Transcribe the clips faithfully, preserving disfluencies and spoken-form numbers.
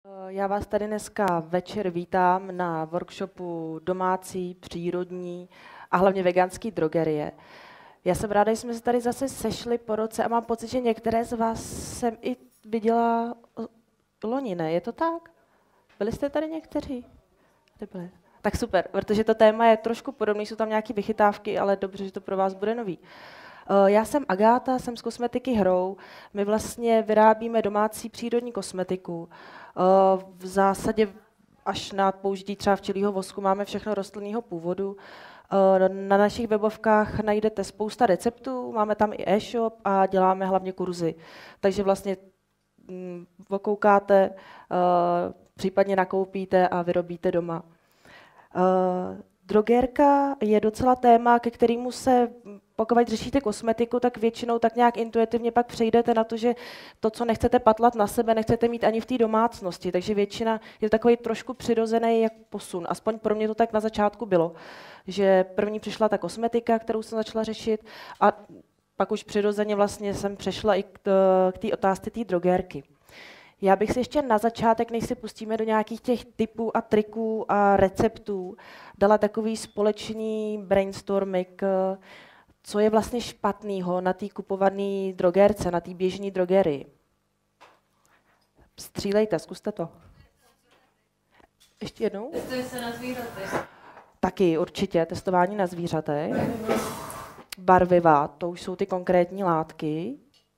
Já vás tady dneska večer vítám na workshopu domácí, přírodní a hlavně veganský drogerie. Já jsem ráda, že jsme se tady zase sešli po roce a mám pocit, že některé z vás jsem i viděla loni, ne? Je to tak? Byli jste tady někteří? Nebyli. Tak super, protože to téma je trošku podobné, jsou tam nějaké vychytávky, ale dobře, že to pro vás bude nový. Já jsem Agáta, jsem z kosmetiky Hrou. My vlastně vyrábíme domácí přírodní kosmetiku. V zásadě až na použití třeba včelího vosku máme všechno rostlinného původu. Na našich webovkách najdete spousta receptů, máme tam i e-shop a děláme hlavně kurzy. Takže vlastně okoukáte, případně nakoupíte a vyrobíte doma. Drogérka je docela téma, ke kterému se, pokud řešíte kosmetiku, tak většinou tak nějak intuitivně pak přejdete na to, že to, co nechcete patlat na sebe, nechcete mít ani v té domácnosti. Takže většina je takový trošku přirozený jak posun. Aspoň pro mě to tak na začátku bylo, že první přišla ta kosmetika, kterou jsem začala řešit, a pak už přirozeně vlastně jsem přešla i k té otázce té drogérky. Já bych si ještě na začátek, než se pustíme do nějakých těch typů a triků a receptů, dala takový společný brainstorming, co je vlastně špatného na té kupované drogérce, na té běžné drogerii. Střílejte, zkuste to. Ještě jednou? Testuje se na zvířatech. Taky určitě, testování na zvířatech. Barviva, to už jsou ty konkrétní látky.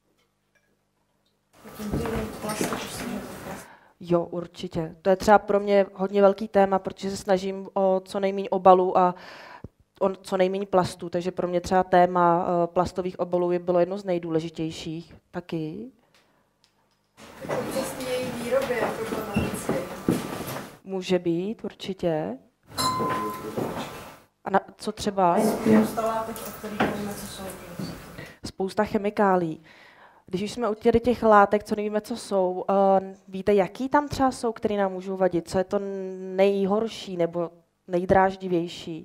Jo, určitě. To je třeba pro mě hodně velký téma, protože se snažím o co nejméně obalů a o co nejméně plastů, takže pro mě třeba téma plastových obalů bylo jedno z nejdůležitějších. Taky. Přesně její výrobě je problematické. Může být, určitě. A na, co třeba? Spousta látek, o kterých nevíme, co jsou. Spousta chemikálí. Když už jsme u těch látek, co nevíme, co jsou, uh, víte, jaký tam třeba jsou, které nám můžou vadit? Co je to nejhorší nebo nejdráždivější?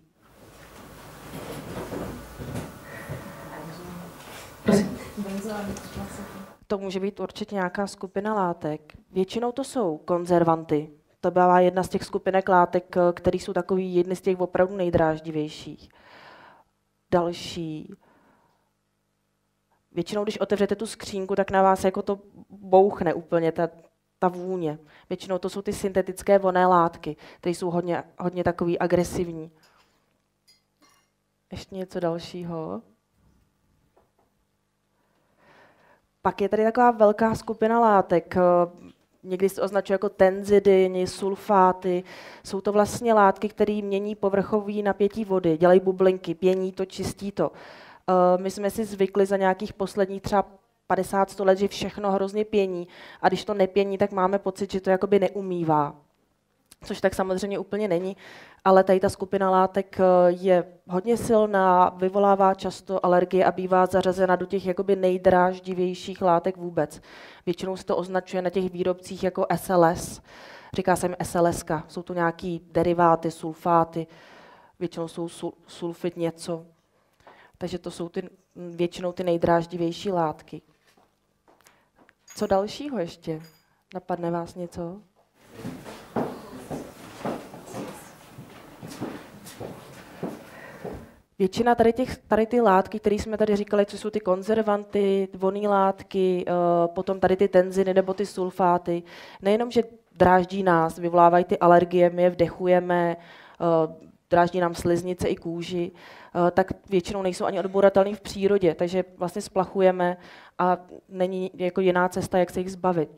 To může být určitě nějaká skupina látek. Většinou to jsou konzervanty. To byla jedna z těch skupinek látek, které jsou takový jedny z těch opravdu nejdráždivějších. Další. Většinou, když otevřete tu skřínku, tak na vás jako to bouchne úplně, ta, ta vůně. Většinou to jsou ty syntetické vonné látky, které jsou hodně, hodně takový agresivní. Ještě něco dalšího. Pak je tady taková velká skupina látek. Někdy se označuje jako tenzidy, sulfáty. Jsou to vlastně látky, které mění povrchový napětí vody, dělají bublinky, pění to, čistí to. My jsme si zvykli za nějakých posledních třeba padesát sto let, že všechno hrozně pění, a když to nepění, tak máme pocit, že to jakoby neumývá. Což tak samozřejmě úplně není, ale tady ta skupina látek je hodně silná, vyvolává často alergie a bývá zařazena do těch jakoby nejdráždivějších látek vůbec. Většinou se to označuje na těch výrobcích jako S L S. Říká se jim S L S ka. Jsou to nějaký deriváty, sulfáty, většinou jsou sul, sulfit něco. Takže to jsou ty, většinou ty nejdráždivější látky. Co dalšího ještě? Napadne vás něco? Většina tady, těch, tady ty látky, které jsme tady říkali, co jsou ty konzervanty, vonné látky, potom tady ty tenziny nebo ty sulfáty, nejenom, že dráždí nás, vyvolávají ty alergie, my je vdechujeme, dráždí nám sliznice i kůži, tak většinou nejsou ani odbouratelné v přírodě, takže vlastně splachujeme a není jako jiná cesta, jak se jich zbavit.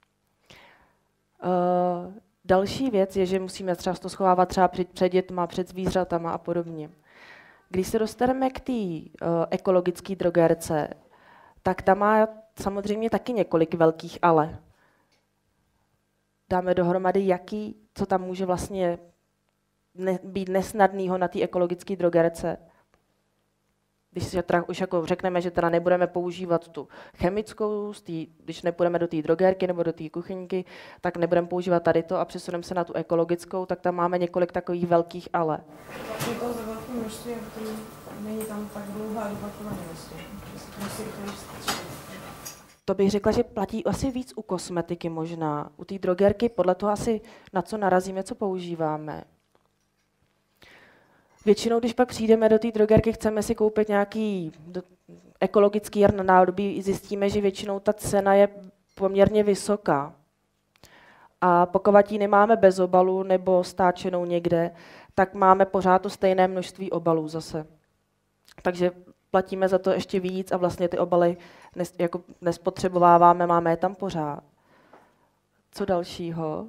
Další věc je, že musíme třeba to schovávat třeba před, před dětma, před zvířatama a podobně. Když se dostaneme k té uh, ekologické drogérce, tak ta má samozřejmě taky několik velkých ale. Dáme dohromady, jaký, co tam může vlastně ne, být nesnadného na té ekologické drogérce. Když si teda už jako řekneme, že teda nebudeme používat tu chemickou, tý, když nepůjdeme do té drogérky nebo do té kuchyňky, tak nebudeme používat tady to a přesuneme se na tu ekologickou, tak tam máme několik takových velkých ale. Je to za velké množství, protože není tam tak dlouhá doba chovaně. To bych řekla, že platí asi víc u kosmetiky možná. U té drogerky podle toho asi na co narazíme, co používáme. Většinou, když pak přijdeme do té drogerky, chceme si koupit nějaký ekologický jar na nádobí, zjistíme, že většinou ta cena je poměrně vysoká. A pokud ji nemáme bez obalu nebo stáčenou někde, tak máme pořád to stejné množství obalů zase. Takže platíme za to ještě víc a vlastně ty obaly nes, jako nespotřebováváme, máme je tam pořád. Co dalšího?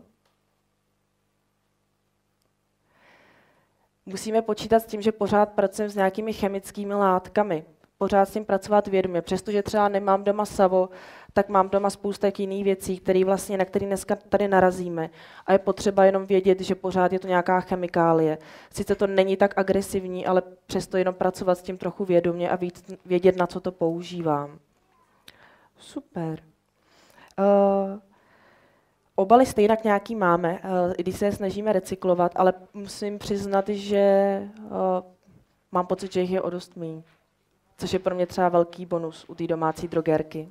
Musíme počítat s tím, že pořád pracujeme s nějakými chemickými látkami. Pořád s tím pracovat vědomě. Přestože třeba nemám doma savo, tak mám doma spousta jiných věcí, které vlastně, na které dneska tady narazíme. A je potřeba jenom vědět, že pořád je to nějaká chemikálie. Sice to není tak agresivní, ale přesto jenom pracovat s tím trochu vědomě a víc vědět, na co to používám. Super. Uh, obaly stejně nějaký máme, uh, i když se je snažíme recyklovat, ale musím přiznat, že uh, mám pocit, že jich je o dost méně. Což je pro mě třeba velký bonus u té domácí drogerky.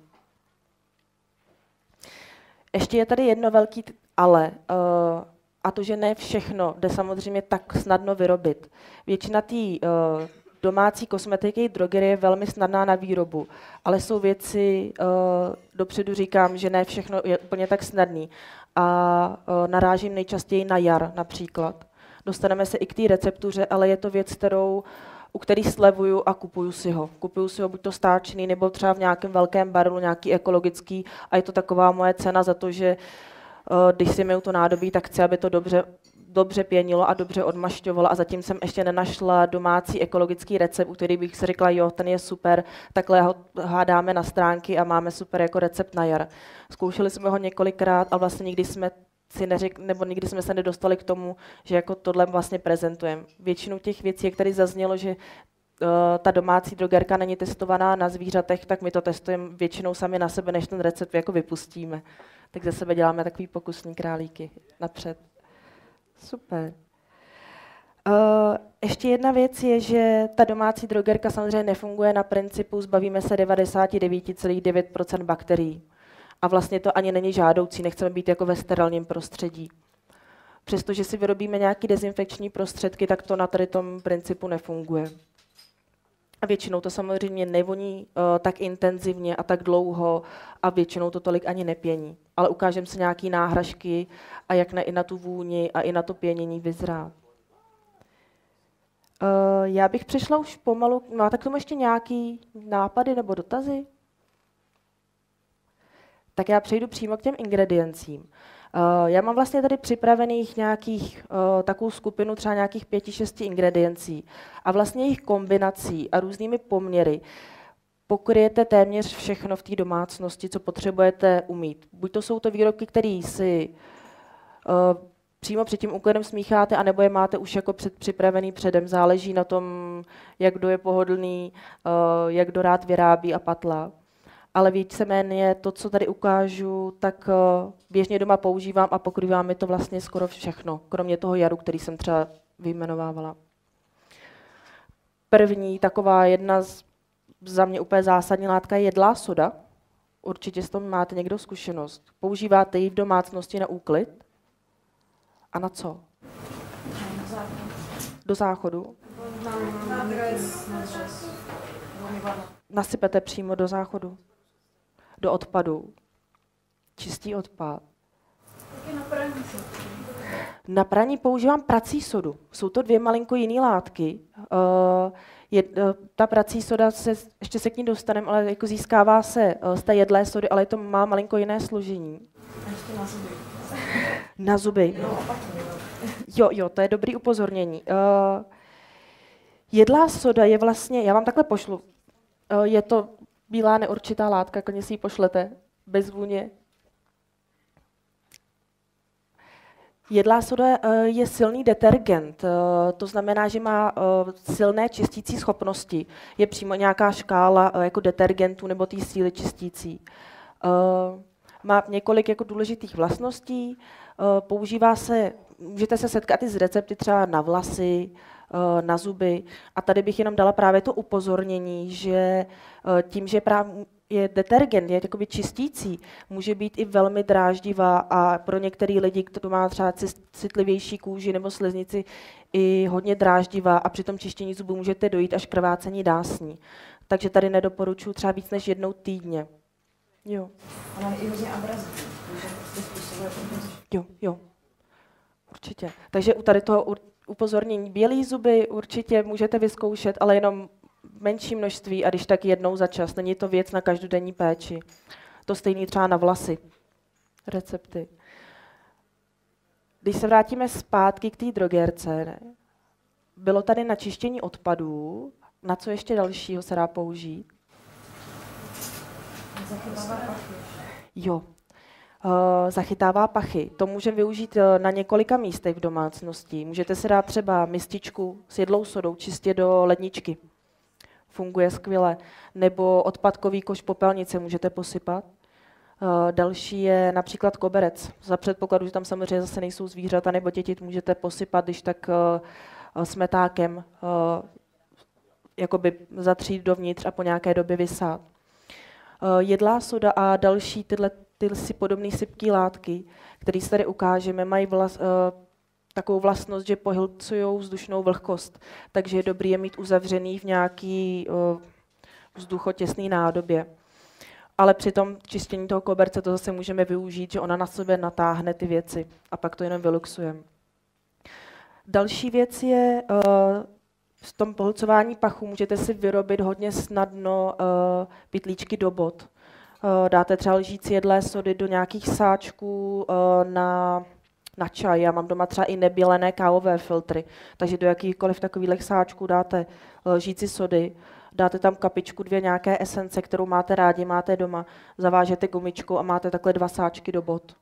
Ještě je tady jedno velký ale, uh, a to, že ne všechno jde samozřejmě tak snadno vyrobit. Většina té uh, domácí kosmetiky i drogerie je velmi snadná na výrobu, ale jsou věci, uh, dopředu říkám, že ne všechno je úplně tak snadný. A uh, narážím nejčastěji na jar například. Dostaneme se i k té receptuře, ale je to věc, kterou u který slevuju a kupuju si ho. Kupuju si ho buď to stáčený, nebo třeba v nějakém velkém barelu, nějaký ekologický, a je to taková moje cena za to, že uh, když si myju to nádobí, tak chci, aby to dobře, dobře pěnilo a dobře odmašťovalo, a zatím jsem ještě nenašla domácí ekologický recept, u který bych si řekla, jo, ten je super, takhle ho hádáme na stránky a máme super jako recept na jar. Zkoušeli jsme ho několikrát a vlastně nikdy jsme si neřek, nebo nikdy jsme se nedostali k tomu, že jako tohle vlastně prezentujeme. Většinu těch věcí, jak tady zaznělo, že uh, ta domácí drogerka není testovaná na zvířatech, tak my to testujeme většinou sami na sebe, než ten recept jako vypustíme. Tak ze sebe děláme takový pokusní králíky napřed. Super. Uh, ještě jedna věc je, že ta domácí drogerka samozřejmě nefunguje na principu zbavíme se devadesát devět celá devět procent bakterií. A vlastně to ani není žádoucí, nechceme být jako ve sterilním prostředí. Přestože si vyrobíme nějaké dezinfekční prostředky, tak to na tady tom principu nefunguje. A většinou to samozřejmě nevoní uh, tak intenzivně a tak dlouho a většinou to tolik ani nepění. Ale ukážeme si nějaké náhražky a jak ne, i na tu vůni a i na to pěnění vyzrát. Uh, já bych přišla už pomalu, máte k tomu ještě nějaký nápady nebo dotazy? Tak já přejdu přímo k těm ingrediencím. Uh, já mám vlastně tady připravených nějakých, uh, takovou skupinu třeba nějakých pěti, šesti ingrediencí a vlastně jejich kombinací a různými poměry pokryjete téměř všechno v té domácnosti, co potřebujete umít. Buď to jsou to výrobky, které si uh, přímo před tím úkladem smícháte, anebo je máte už jako před, připravený předem. Záleží na tom, jak kdo je pohodlný, uh, jak kdo rád vyrábí a patlá. Ale víceméně to, co tady ukážu, tak uh, běžně doma používám a pokrývá mi to vlastně skoro všechno, kromě toho jaru, který jsem třeba vyjmenovávala. První taková jedna z, za mě úplně zásadní látka je jedlá soda. Určitě s tom máte někdo zkušenost. Používáte ji v domácnosti na úklid? A na co? Do záchodu? Na dres, na dřez. Nasypete přímo do záchodu? Do odpadu? Čistý odpad? Taky na praní. Na praní používám prací sodu. Jsou to dvě malinko jiné látky. Uh, je, uh, ta prací soda, se, ještě se k ní dostaneme, ale jako získává se uh, z té jedlé sody, ale to má malinko jiné složení. A ještě na zuby. Na zuby. Jo, jo, to je dobrý upozornění. Uh, jedlá soda je vlastně, já vám takhle pošlu, uh, je to bílá neurčitá látka, klidně si ji pošlete, bez vůně. Jedlá soda je silný detergent, to znamená, že má silné čistící schopnosti. Je přímo nějaká škála jako detergentů nebo té síly čistící. Má několik jako důležitých vlastností, používá se, můžete se setkat i s recepty třeba na vlasy, na zuby. A tady bych jenom dala právě to upozornění, že tím, že právě je detergent, je takový čistící, může být i velmi dráždivá a pro některé lidi, kdo má třeba citlivější kůži nebo sliznici, i hodně dráždivá a při tom čištění zubů můžete dojít až k krvácení dásní. Takže tady nedoporučuji třeba víc než jednou týdně. Jo. Ona je i hodně abrazivní, takže prostě způsobuje prostě. Jo, jo. Určitě. Takže u tady toho upozornění bělý zuby určitě můžete vyzkoušet, ale jenom menší množství a když tak jednou za čas. Není to věc na každodenní péči. To stejný třeba na vlasy. Recepty. Když se vrátíme zpátky k té drogérce, ne? Bylo tady na čištění odpadů. Na co ještě dalšího se dá použít? Zachytává pachy. Jo. Uh, zachytává pachy. To může využít uh, na několika místech v domácnosti. Můžete si dát třeba mističku s jedlou sodou čistě do ledničky. Funguje skvěle. Nebo odpadkový koš popelnice můžete posypat. Uh, další je například koberec. Za předpokladu, že tam samozřejmě zase nejsou zvířata nebo děti, můžete posypat, když tak uh, smetákem, uh, jakoby zatřít dovnitř a po nějaké době vysát. Uh, jedlá soda a další tyhle ty si podobné sypké látky, které se tady ukážeme, mají vlas, uh, takovou vlastnost, že pohlcují vzdušnou vlhkost, takže je dobré je mít uzavřený v nějaký uh, vzduchotěsný nádobě. Ale při tom čištění toho koberce to zase můžeme využít, že ona na sebe natáhne ty věci a pak to jenom vyluxujeme. Další věc je, uh, v tom pohlcování pachu můžete si vyrobit hodně snadno uh, pytlíčky do bot. Uh, dáte třeba lžíci jedlé sody do nějakých sáčků uh, na, na čaj. Já mám doma třeba i nebělené kávové filtry, takže do jakýchkoliv takových sáčků dáte lžíci sody, dáte tam kapičku, dvě nějaké esence, kterou máte rádi, máte doma, zavážete gumičkou a máte takhle dva sáčky do bot.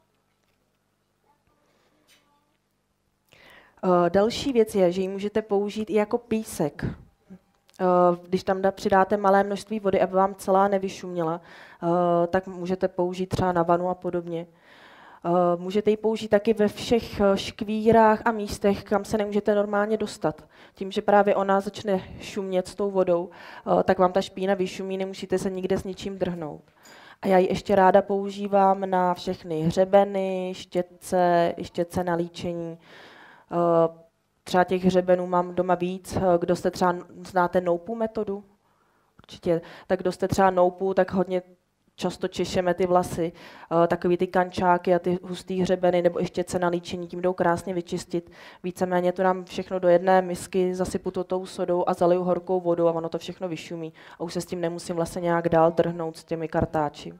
Uh, další věc je, že ji můžete použít i jako písek. Uh, když tam da, přidáte malé množství vody, aby vám celá nevyšuměla, uh, tak můžete použít třeba na vanu a podobně. Uh, můžete ji použít taky ve všech škvírách a místech, kam se nemůžete normálně dostat. Tím, že právě ona začne šumět s tou vodou, uh, tak vám ta špína vyšumí, nemusíte se nikde s ničím drhnout. A já ji ještě ráda používám na všechny hřebeny, štětce, štětce na líčení. Uh, třeba těch hřebenů mám doma víc. Kdo jste třeba znáte noupu metodu? Určitě. Tak kdo jste třeba noupu, tak hodně často češeme ty vlasy. Uh, takový ty kančáky a ty hustý hřebeny nebo ještě štětce na líčení, tím jdou krásně vyčistit. Víceméně to dám všechno do jedné misky, zasypu to tou sodou a zaliju horkou vodou a ono to všechno vyšumí. A už se s tím nemusím vlastně nějak dál drhnout s těmi kartáči. Uh,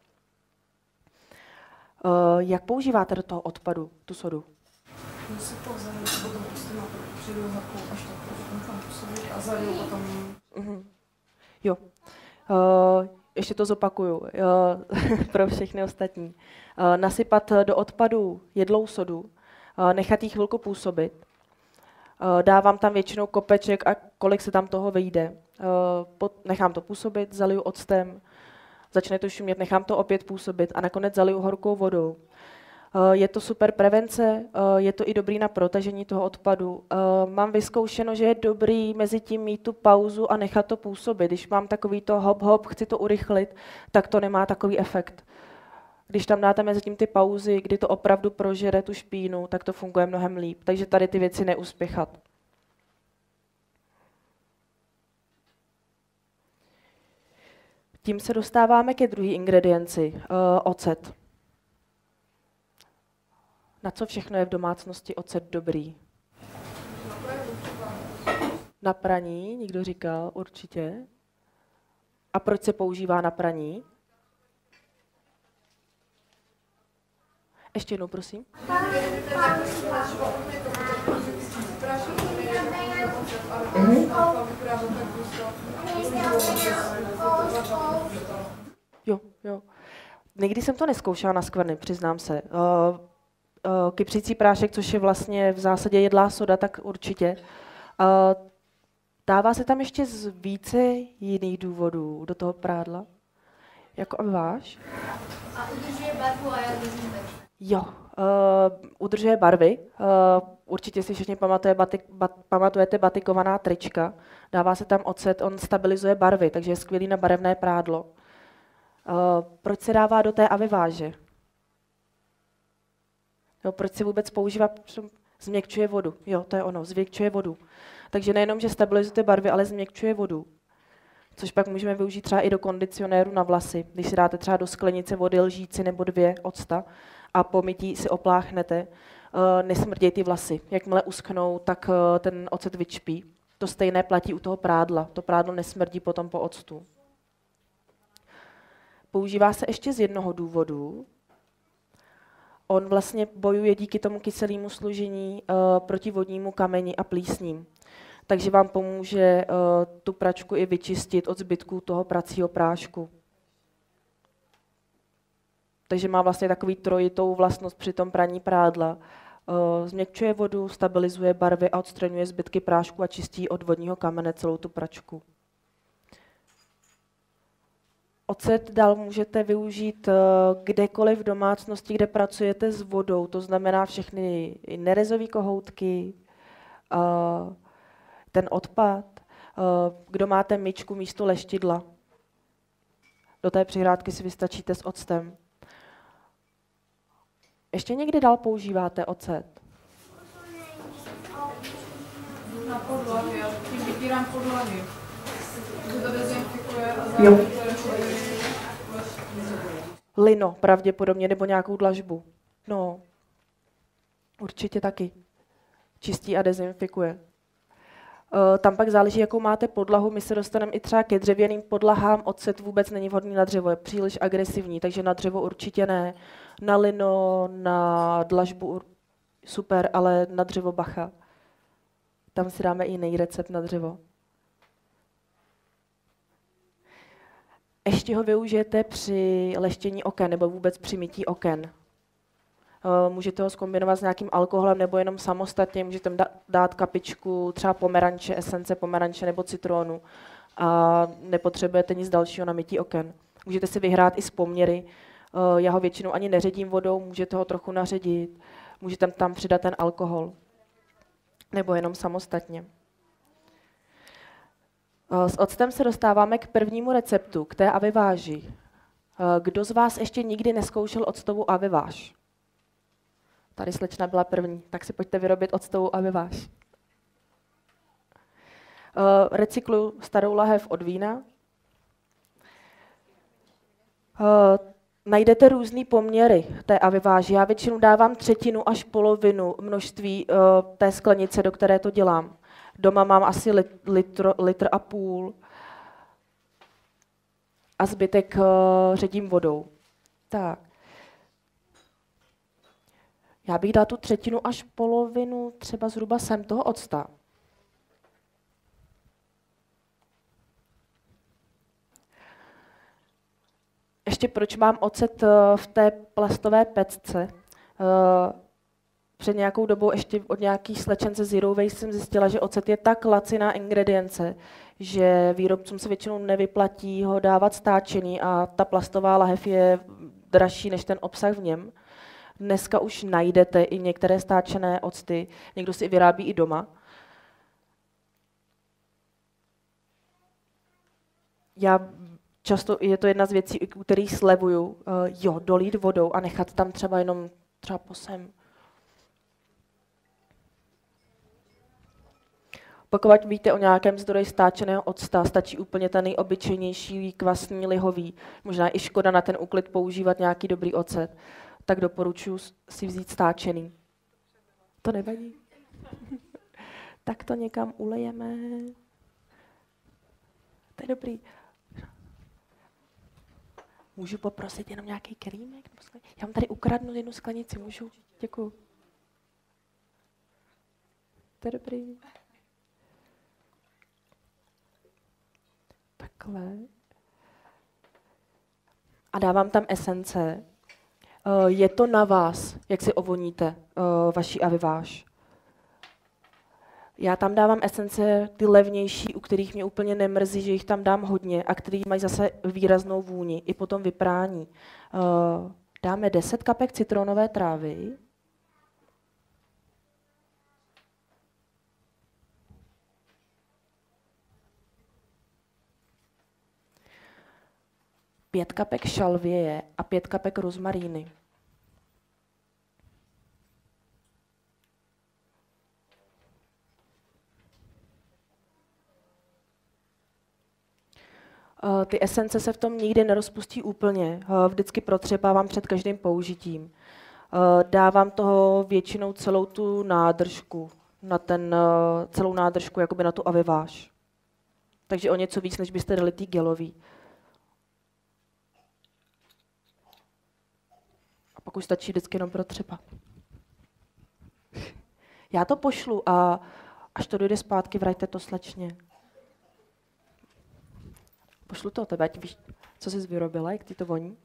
jak používáte do toho odpadu tu sodu? No si to zaliju, potom prostě na to přijdu horkou až tak, protože tam působit a zaliju potom. Mm-hmm. Jo. Uh, ještě to zopakuju uh, pro všechny ostatní. Uh, nasypat do odpadu jedlou sodu, uh, nechat jí chvilku působit. Uh, dávám tam většinou kopeček a kolik se tam toho vyjde. Uh, pot, nechám to působit, zaliju octem, začne to šumět, nechám to opět působit a nakonec zaliju horkou vodou. Je to super prevence, je to i dobrý na protažení toho odpadu. Mám vyzkoušeno, že je dobrý mezi tím mít tu pauzu a nechat to působit. Když mám takový to hop, hop, chci to urychlit, tak to nemá takový efekt. Když tam dáte mezi tím ty pauzy, kdy to opravdu prožere tu špínu, tak to funguje mnohem líp. Takže tady ty věci neuspěchat. Tím se dostáváme ke druhé ingredienci, ocet. Na co všechno je v domácnosti ocet dobrý? Na praní, někdo říkal, určitě. A proč se používá na praní? Ještě jednou, prosím. Jo, jo. Nikdy jsem to nezkoušela na skvrny, přiznám se. Uh, Kypřící prášek, což je vlastně v zásadě jedlá soda, tak určitě. Dává se tam ještě z více jiných důvodů do toho prádla? Jako váš? A udržuje barvu a já držím. Jo, uh, udržuje barvy. Uh, určitě si všichni pamatuje batik, bat, pamatujete batikovaná trička. Dává se tam ocet, on stabilizuje barvy, takže je skvělý na barevné prádlo. Proč se dává do té aviváže? Jo, proč se vůbec používá? Změkčuje vodu. Jo, to je ono, změkčuje vodu. Takže nejenom, že stabilizuje barvy, ale změkčuje vodu. Což pak můžeme využít třeba i do kondicionéru na vlasy. Když si dáte třeba do sklenice vody lžíci nebo dvě octa a po mytí si opláchnete, nesmrdějí ty vlasy. Jakmile uschnou, tak ten ocet vyčpí. To stejné platí u toho prádla. To prádlo nesmrdí potom po octu. Používá se ještě z jednoho důvodu. On vlastně bojuje díky tomu kyselému složení uh, proti vodnímu kameni a plísním. Takže vám pomůže uh, tu pračku i vyčistit od zbytků toho pracího prášku. Takže má vlastně takový trojitou vlastnost při tom praní prádla. Uh, změkčuje vodu, stabilizuje barvy a odstraňuje zbytky prášku a čistí od vodního kamene celou tu pračku. Ocet dál můžete využít kdekoliv v domácnosti, kde pracujete s vodou, to znamená všechny nerezové kohoutky, ten odpad, kdo máte myčku místo leštidla. Do té přihrádky si vystačíte s octem. Ještě někdy dál používáte ocet? Na podlahy, já tím vytírám podlahy. To dezinfikuje a Jo. zároveň Lino pravděpodobně, nebo nějakou dlažbu. No, určitě taky. Čistí a dezinfikuje. Uh, tam pak záleží, jakou máte podlahu. My se dostaneme i třeba ke dřevěným podlahám. Ocet vůbec není vhodný na dřevo, je příliš agresivní, takže na dřevo určitě ne. Na lino, na dlažbu super, ale na dřevo bacha. Tam si dáme i jiný recept na dřevo. Ještě ho využijete při leštění oken nebo vůbec při mytí oken. Můžete ho zkombinovat s nějakým alkoholem nebo jenom samostatně. Můžete dát kapičku třeba pomeranče, esence pomeranče nebo citronu a nepotřebujete nic dalšího na mytí oken. Můžete si vyhrát i s poměry. Já ho většinou ani neředím vodou, můžete ho trochu naředit. Můžete tam přidat ten alkohol. Nebo jenom samostatně. S octem se dostáváme k prvnímu receptu, k té aviváži. Kdo z vás ještě nikdy nezkoušel octovou aviváž? Tady slečna byla první, tak si pojďte vyrobit octovou aviváž. Recykluju starou lahev od vína. Najdete různý poměry té aviváži. Já většinou dávám třetinu až polovinu množství té sklenice, do které to dělám. Doma mám asi litr, litr a půl a zbytek uh, ředím vodou. Tak. Já bych dala tu třetinu až polovinu, třeba zhruba sem toho octa. Ještě proč mám ocet uh, v té plastové pecce? Uh, Před nějakou dobou ještě od nějakých slečen ze Zero Waste jsem zjistila, že ocet je tak laciná ingredience, že výrobcům se většinou nevyplatí ho dávat stáčený a ta plastová lahev je dražší než ten obsah v něm. Dneska už najdete i některé stáčené octy, někdo si vyrábí i doma. Já často, je to jedna z věcí, u kterých slevuju, uh, jo, dolít vodou a nechat tam třeba jenom třeba posem. Pokud víte o nějakém zdroji stáčeného octa, stačí úplně ten nejobyčejnější kvasný lihový. Možná i škoda na ten úklid používat nějaký dobrý ocet. Tak doporučuji si vzít stáčený. To nevadí. Tak to někam ulejeme. To je dobrý. Můžu poprosit jenom nějaký kelímek? Já vám tady ukradnu jednu sklenici, můžu? Děkuju. To je dobrý. Takhle. A dávám tam esence. Je to na vás, jak si ovoníte vaši aviváž. Já tam dávám esence ty levnější, u kterých mě úplně nemrzí, že jich tam dám hodně a který mají zase výraznou vůni i po tom vyprání. Dáme deset kapek citronové trávy. pět kapek šalvěje a pět kapek rozmaríny. Ty esence se v tom nikdy nerozpustí úplně, vždycky protřebávám před každým použitím. Dávám toho většinou celou tu nádržku, na ten, celou nádržku, jakoby na tu aviváž. Takže o něco víc, než byste dali tý gelový. A pak už stačí vždycky jenom protřebat. Já to pošlu a až to dojde zpátky, vraťte to slečně. Pošlu to o tebe, ať víš, co jsi vyrobila, jak ty to voní.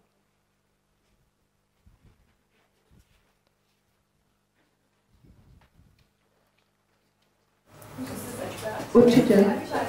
Určitě.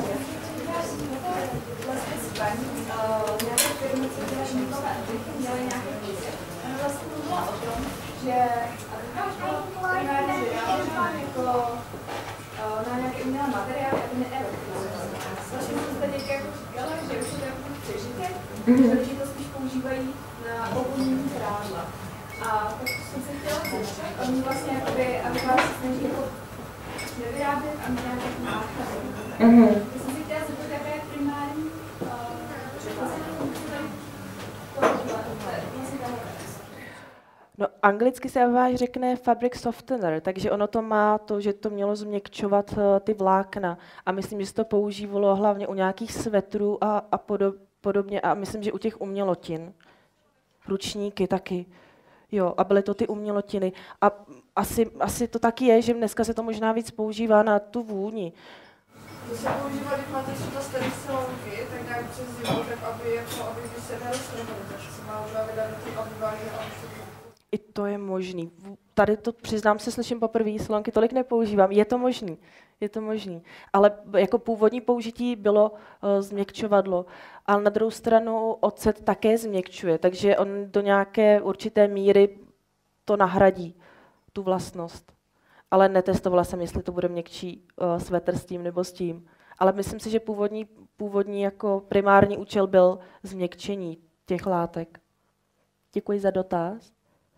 Na nějaké umělé materiály, aby neerotizovaly. Vlastně jsem zde někde jako říkala, že už je to jako přežité, takže to spíš používají na ovonění prádla. A tak jsem se chtěla zeptat, oni vlastně jakoby, aby vás se snaží jako nevyrábět a mít nějaké náklady. Já jsem si chtěla zeptat, jaká je primární vlastně No, anglicky se váš řekne fabric softener, takže ono to má to, že to mělo změkčovat uh, ty vlákna. A myslím, že se to používalo hlavně u nějakých svetrů a, a podob, podobně. A myslím, že u těch umělotin. Ručníky taky. Jo, a byly to ty umělotiny. A asi, asi to taky je, že dneska se to možná víc používá na tu vůni. To se používá, když máte třeba starý salonky, tak nějak přes zimu, tak aby, jako, aby když se neroztrhali, tak se má právě dát do ty aviváže a všechno. I to je možný. Tady to, přiznám se, slyším poprvé, salonky tolik nepoužívám. Je to možný, je to možný. Ale jako původní použití bylo uh, změkčovadlo. Ale na druhou stranu ocet také změkčuje, takže on do nějaké určité míry to nahradí, tu vlastnost. Ale netestovala jsem, jestli to bude měkčí uh, svetr s tím nebo s tím. Ale myslím si, že původní, původní jako primární účel byl změkčení těch látek. Děkuji za dotaz.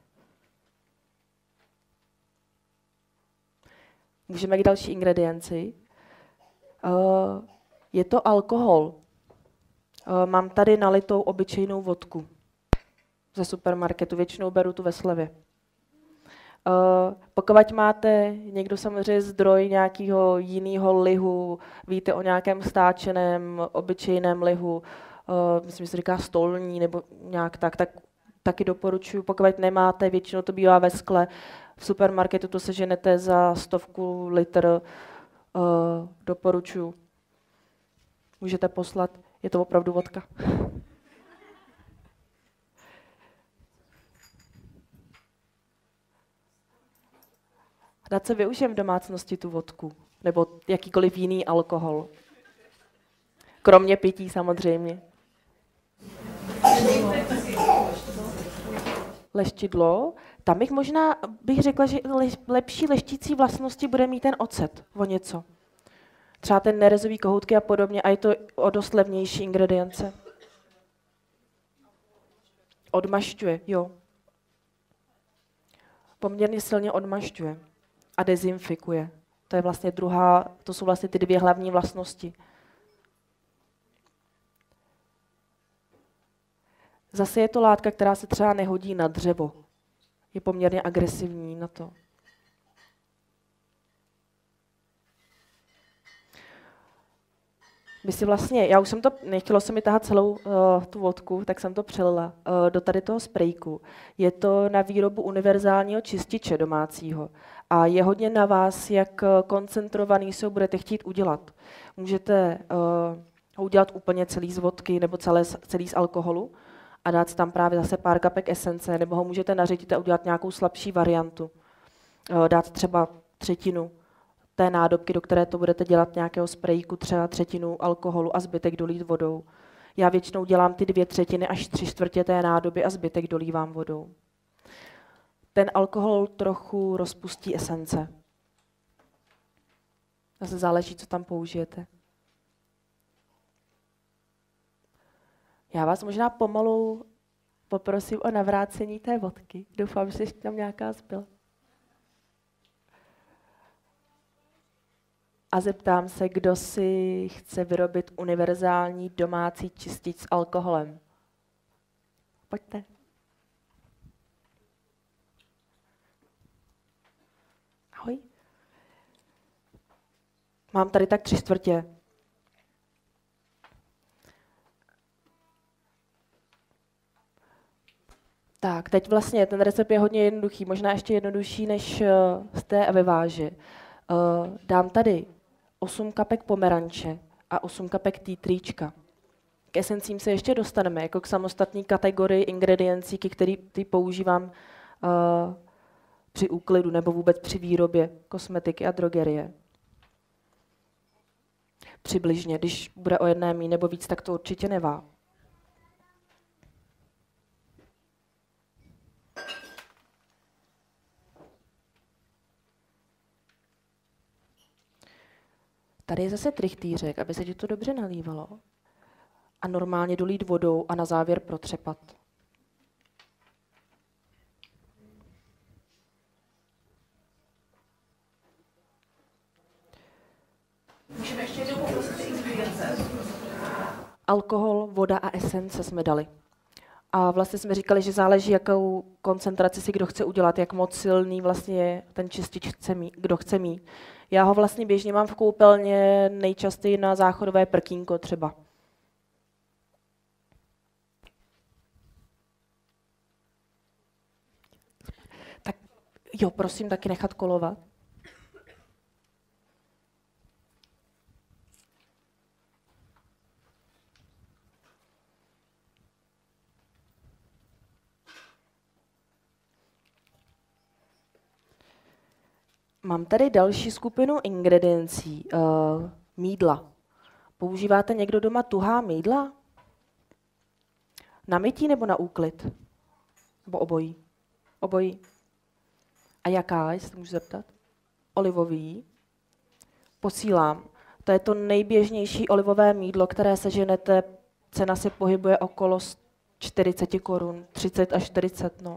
Můžeme k další ingredienci. Uh, je to alkohol. Uh, mám tady nalitou obyčejnou vodku ze supermarketu. Většinou beru tu ve slevě. Uh, pokud máte někdo samozřejmě zdroj nějakého jiného lihu, víte o nějakém stáčeném, obyčejném lihu, uh, myslím, že se říká stolní nebo nějak tak, tak taky doporučuji. Pokud nemáte, většinou to bývá ve skle, v supermarketu to seženete za stovku litr, uh, doporučuji. Můžete poslat, je to opravdu vodka. Rád se využijem v domácnosti tu vodku, nebo jakýkoliv jiný alkohol. Kromě pití samozřejmě. Leštidlo, tam bych možná bych řekla, že lepší leštící vlastnosti bude mít ten ocet o něco. Třeba ten nerezový kohoutky a podobně, a je to o dost levnější ingredience. Odmašťuje, jo. Poměrně silně odmašťuje a dezinfikuje. To je vlastně druhá, to jsou vlastně ty dvě hlavní vlastnosti. Zase je to látka, která se třeba nehodí na dřevo. Je poměrně agresivní na to. My si vlastně, já už jsem to, nechtělo se mi tahat celou uh, tu vodku, tak jsem to přelila uh, do tady toho sprejku. Je to na výrobu univerzálního čističe domácího a je hodně na vás, jak koncentrovaný se ho budete chtít udělat. Můžete uh, ho udělat úplně celý z vodky nebo celé, celý z alkoholu a dát si tam právě zase pár kapek esence, nebo ho můžete naředit a udělat nějakou slabší variantu. Uh, dát třeba třetinu té nádobky, do které to budete dělat nějakého sprejku, třeba třetinu alkoholu a zbytek dolít vodou. Já většinou dělám ty dvě třetiny až tři čtvrtě té nádoby a zbytek dolívám vodou. Ten alkohol trochu rozpustí esence. Zase záleží, co tam použijete. Já vás možná pomalu poprosím o navrácení té vodky. Doufám, že ještě tam nějaká zbyla. A zeptám se, kdo si chce vyrobit univerzální domácí čistič s alkoholem. Pojďte. Ahoj. Mám tady tak tři čtvrtě. Tak, teď vlastně ten recept je hodně jednoduchý, možná ještě jednodušší než uh, z té Eviváži. Uh, dám tady osm kapek pomeranče a osm kapek týtrýčka. K esencím se ještě dostaneme, jako k samostatné kategorii ingrediencí, které používám uh, při úklidu nebo vůbec při výrobě kosmetiky a drogerie. Přibližně, když bude o jedné míň nebo víc, tak to určitě nevá. Tady je zase trichtýřek, aby se ti to dobře nalívalo. A normálně dolít vodou a na závěr protřepat. Můžeme ještě jednou poprosit ty ingredience. Alkohol, voda a esence jsme dali. A vlastně jsme říkali, že záleží, jakou koncentraci si kdo chce udělat, jak moc silný vlastně ten čistič chce mít, kdo chce mít. Já ho vlastně běžně mám v koupelně nejčastěji na záchodové prkínko třeba. Tak jo, prosím taky nechat kolovat. Mám tady další skupinu ingrediencí. Uh, mýdla. Používáte někdo doma tuhá mýdla? Na mytí nebo na úklid? Nebo obojí? Obojí. A jaká, jestli můžu zeptat? Olivový. Posílám. To je to nejběžnější olivové mýdlo, které seženete, cena se pohybuje okolo čtyřicet korun, třicet až čtyřicet, no.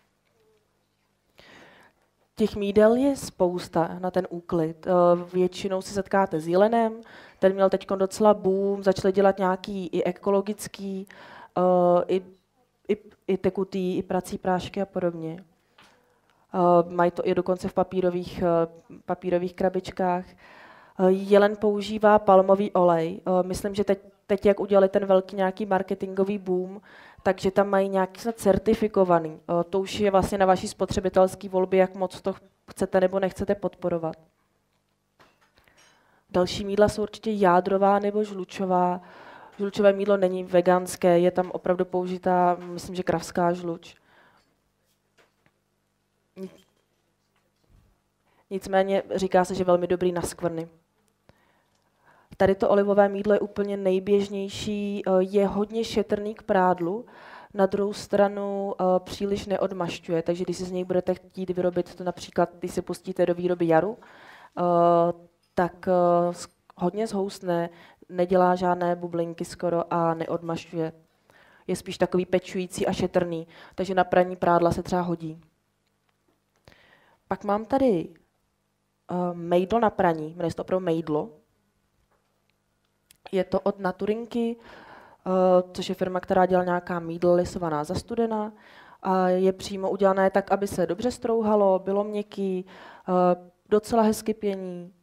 Těch mídel je spousta na ten úklid. Většinou se setkáte s jelenem, ten měl teď docela boom, začali dělat nějaký i ekologický, i, i, i tekutý, i prací prášky a podobně. Mají to i dokonce v papírových, papírových krabičkách. Jelen používá palmový olej. Myslím, že teď, teď jak udělali ten velký nějaký marketingový boom, takže tam mají nějaký snad certifikovaný. To už je vlastně na vaší spotřebitelské volbě, jak moc to chcete nebo nechcete podporovat. Další mýdla jsou určitě jádrová nebo žlučová. Žlučové mýdlo není veganské, je tam opravdu použitá, myslím, že kravská žluč. Nicméně říká se, že velmi dobrý na skvrny. Tady to olivové mýdlo je úplně nejběžnější, je hodně šetrný k prádlu, na druhou stranu příliš neodmašťuje, takže když si z něj budete chtít vyrobit to například, když se pustíte do výroby jaru, tak hodně zhoustne, nedělá žádné bublinky skoro a neodmašťuje. Je spíš takový pečující a šetrný, takže na praní prádla se třeba hodí. Pak mám tady mejdlo na praní, jmenuje se to opravdu mejdlo. Je to od Naturinky, což je firma, která dělá nějaká mýdla lisovaná zastudená. A je přímo udělané tak, aby se dobře strouhalo, bylo měkký, docela hezky pění.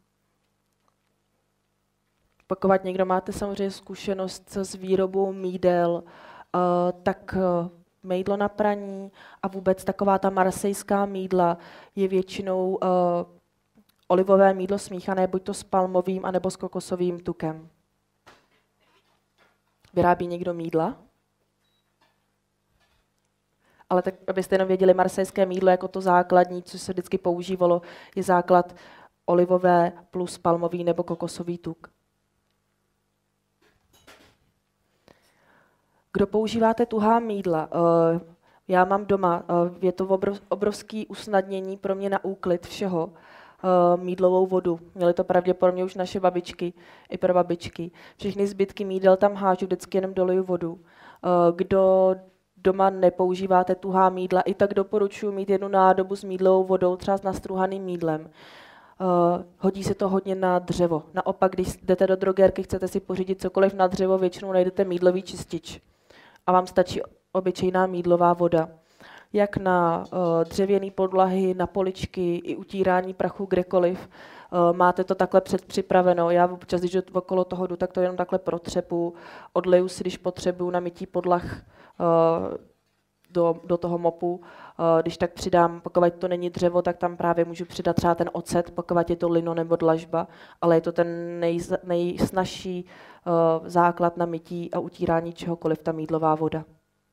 Pokud někdo máte samozřejmě zkušenost s výrobou mýdel, tak mejdlo na praní a vůbec taková ta marsejská mýdla je většinou olivové mýdlo smíchané buď to s palmovým, anebo s kokosovým tukem. Vyrábí někdo mýdla? Ale tak, abyste jenom věděli, marsejské mýdlo jako to základní, co se vždycky používalo, je základ olivové plus palmový nebo kokosový tuk. Kdo používáte tuhá mýdla? Já mám doma, je to obrovské usnadnění pro mě na úklid všeho. Mýdlovou vodu. Měly to pravděpodobně už naše babičky i prababičky. Všechny zbytky mýdel tam hážu, vždycky jenom doleju vodu. Kdo doma nepoužíváte tuhá mýdla, i tak doporučuji mít jednu nádobu s mýdlovou vodou, třeba s nastruhaným mýdlem. Uh, hodí se to hodně na dřevo. Naopak, když jdete do drogérky, chcete si pořídit cokoliv na dřevo, většinou najdete mýdlový čistič. A vám stačí obyčejná mýdlová voda. Jak na uh, dřevěné podlahy, na poličky, i utírání prachu kdekoliv. Uh, máte to takhle předpřipraveno. Já občas, když okolo toho jdu, tak to jenom takhle protřepu. Odleju si, když potřebuju, na mytí podlah uh, do, do toho mopu. Uh, když tak přidám, pokud to není dřevo, tak tam právě můžu přidat třeba ten ocet, pokud je to lino nebo dlažba, ale je to ten nej, nejsnažší uh, základ na mytí a utírání čehokoliv, ta mýdlová voda.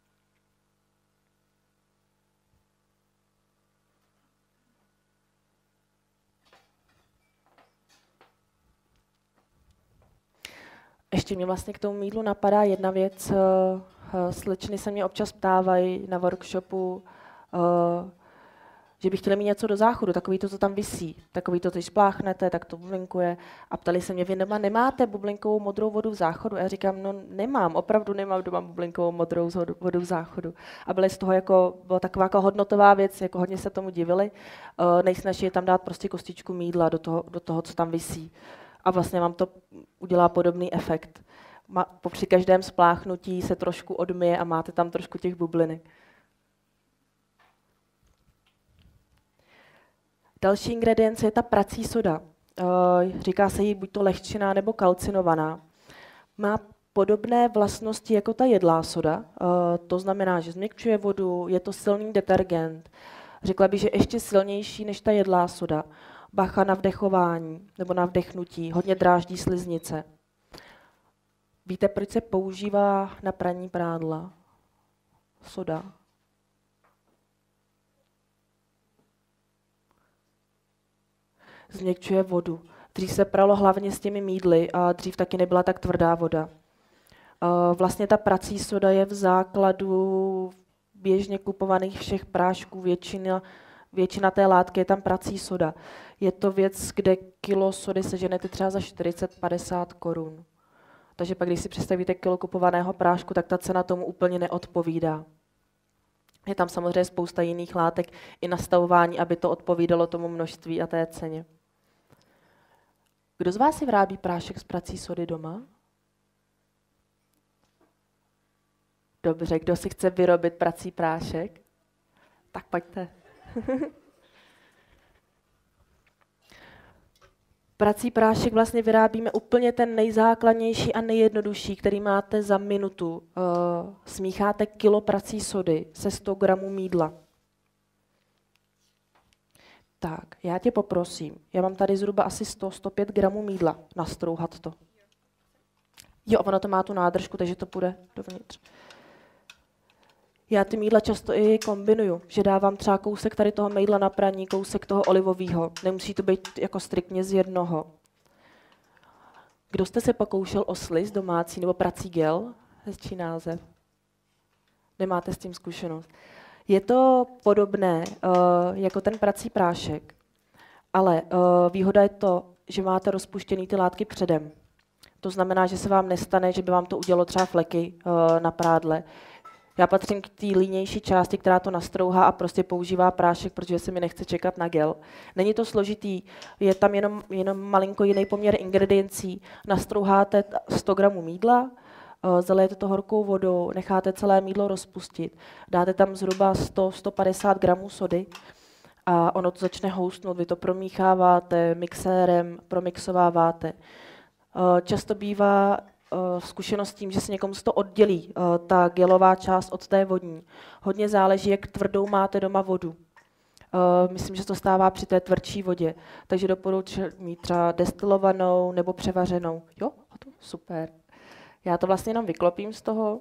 Ještě mě vlastně k tomu mýdlu napadá jedna věc. Slečny se mě občas ptávají na workshopu, že by chtěli mít něco do záchodu, takový to, co tam visí, takový to, když spláchnete, tak to bublinkuje. A ptali se mě, vy doma nemáte bublinkovou modrou vodu v záchodu? A já říkám, no nemám, opravdu nemám doma bublinkovou modrou vodu v záchodu. A byly z toho jako, byla taková jako hodnotová věc, jako hodně se tomu divili. Nejsnažší je tam dát prostě kostičku mýdla do toho, do toho, co tam visí. A vlastně vám to udělá podobný efekt. Po při každém spláchnutí se trošku odmyje a máte tam trošku těch bublinek. Další ingredience je ta prací soda. Říká se jí buď to lehčená nebo kalcinovaná. Má podobné vlastnosti jako ta jedlá soda. To znamená, že změkčuje vodu, je to silný detergent. Řekla bych, že ještě silnější než ta jedlá soda. Bacha na vdechování nebo na vdechnutí, hodně dráždí sliznice. Víte, proč se používá na praní prádla soda? Změkčuje vodu. Dřív se pralo hlavně s těmi mýdly a dřív taky nebyla tak tvrdá voda. Vlastně ta prací soda je v základu běžně kupovaných všech prášků, většina Většina té látky je tam prací soda. Je to věc, kde kilo sody seženete třeba za čtyřicet padesát korun. Takže pak, když si představíte kilo kupovaného prášku, tak ta cena tomu úplně neodpovídá. Je tam samozřejmě spousta jiných látek i nastavování, aby to odpovídalo tomu množství a té ceně. Kdo z vás si vyrábí prášek z prací sody doma? Dobře, kdo si chce vyrobit prací prášek? Tak pojďte. Prací prášek vlastně vyrábíme úplně ten nejzákladnější a nejjednodušší, který máte za minutu. Uh, smícháte kilo prací sody se sto gramů mýdla. Tak, já tě poprosím, já mám tady zhruba asi sto až sto pět gramů mýdla, nastrouhat to. Jo, ono to má tu nádržku, takže to půjde dovnitř. Já ty mýdla často i kombinuju, že dávám třeba kousek tady toho mýdla na praní, kousek toho olivového. Nemusí to být jako striktně z jednoho. Kdo jste se pokoušel o sliz domácí nebo prací gel? Hezčí název. Nemáte s tím zkušenost. Je to podobné uh, jako ten prací prášek, ale uh, výhoda je to, že máte rozpuštěný ty látky předem. To znamená, že se vám nestane, že by vám to udělalo třeba fleky uh, na prádle. Já patřím k té línější části, která to nastrouhá a prostě používá prášek, protože se mi nechce čekat na gel. Není to složitý, je tam jenom, jenom malinko jiný poměr ingrediencí. Nastrouháte sto gramů mýdla, zalijete to horkou vodou, necháte celé mýdlo rozpustit, dáte tam zhruba sto až sto padesát gramů sody a ono to začne houstnout. Vy to promícháváte mixérem, promixováváte. Často bývá zkušenost tím, že se někomu to oddělí, ta gelová část od té vodní. Hodně záleží, jak tvrdou máte doma vodu. Myslím, že to stává při té tvrdší vodě. Takže doporučuji mít třeba destilovanou nebo převařenou. Jo, a to super. Já to vlastně jenom vyklopím z toho.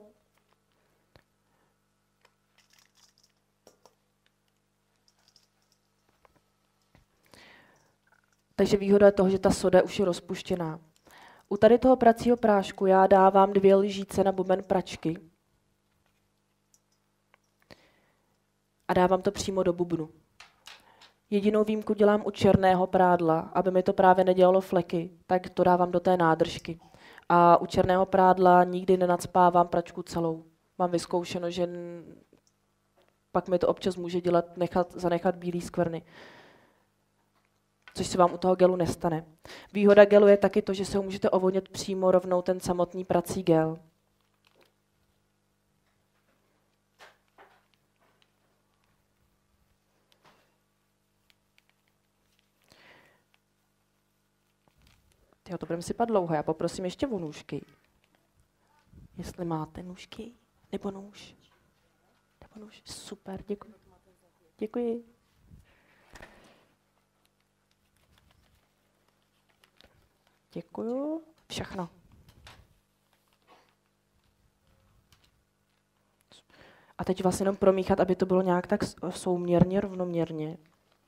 Takže výhoda je toho, že ta soda už je rozpuštěná. U tady toho pracího prášku já dávám dvě lžíce na buben pračky a dávám to přímo do bubnu. Jedinou výjimku dělám u černého prádla, aby mi to právě nedělalo fleky, tak to dávám do té nádržky. A u černého prádla nikdy nenacpávám pračku celou. mám vyzkoušeno, že pak mi to občas může dělat, nechat, zanechat bílý skvrny. Což se vám u toho gelu nestane. Výhoda gelu je taky to, že se ho můžete ovonět přímo rovnou ten samotný prací gel. Tyjo, to budeme sypat dlouho, já poprosím ještě o nůžky. Jestli máte nůžky, nebo nůž. Nebo nůž, super, děkuji. Děkuji. Děkuju. Všechno. A teď vlastně jenom promíchat, aby to bylo nějak tak souměrně, rovnoměrně.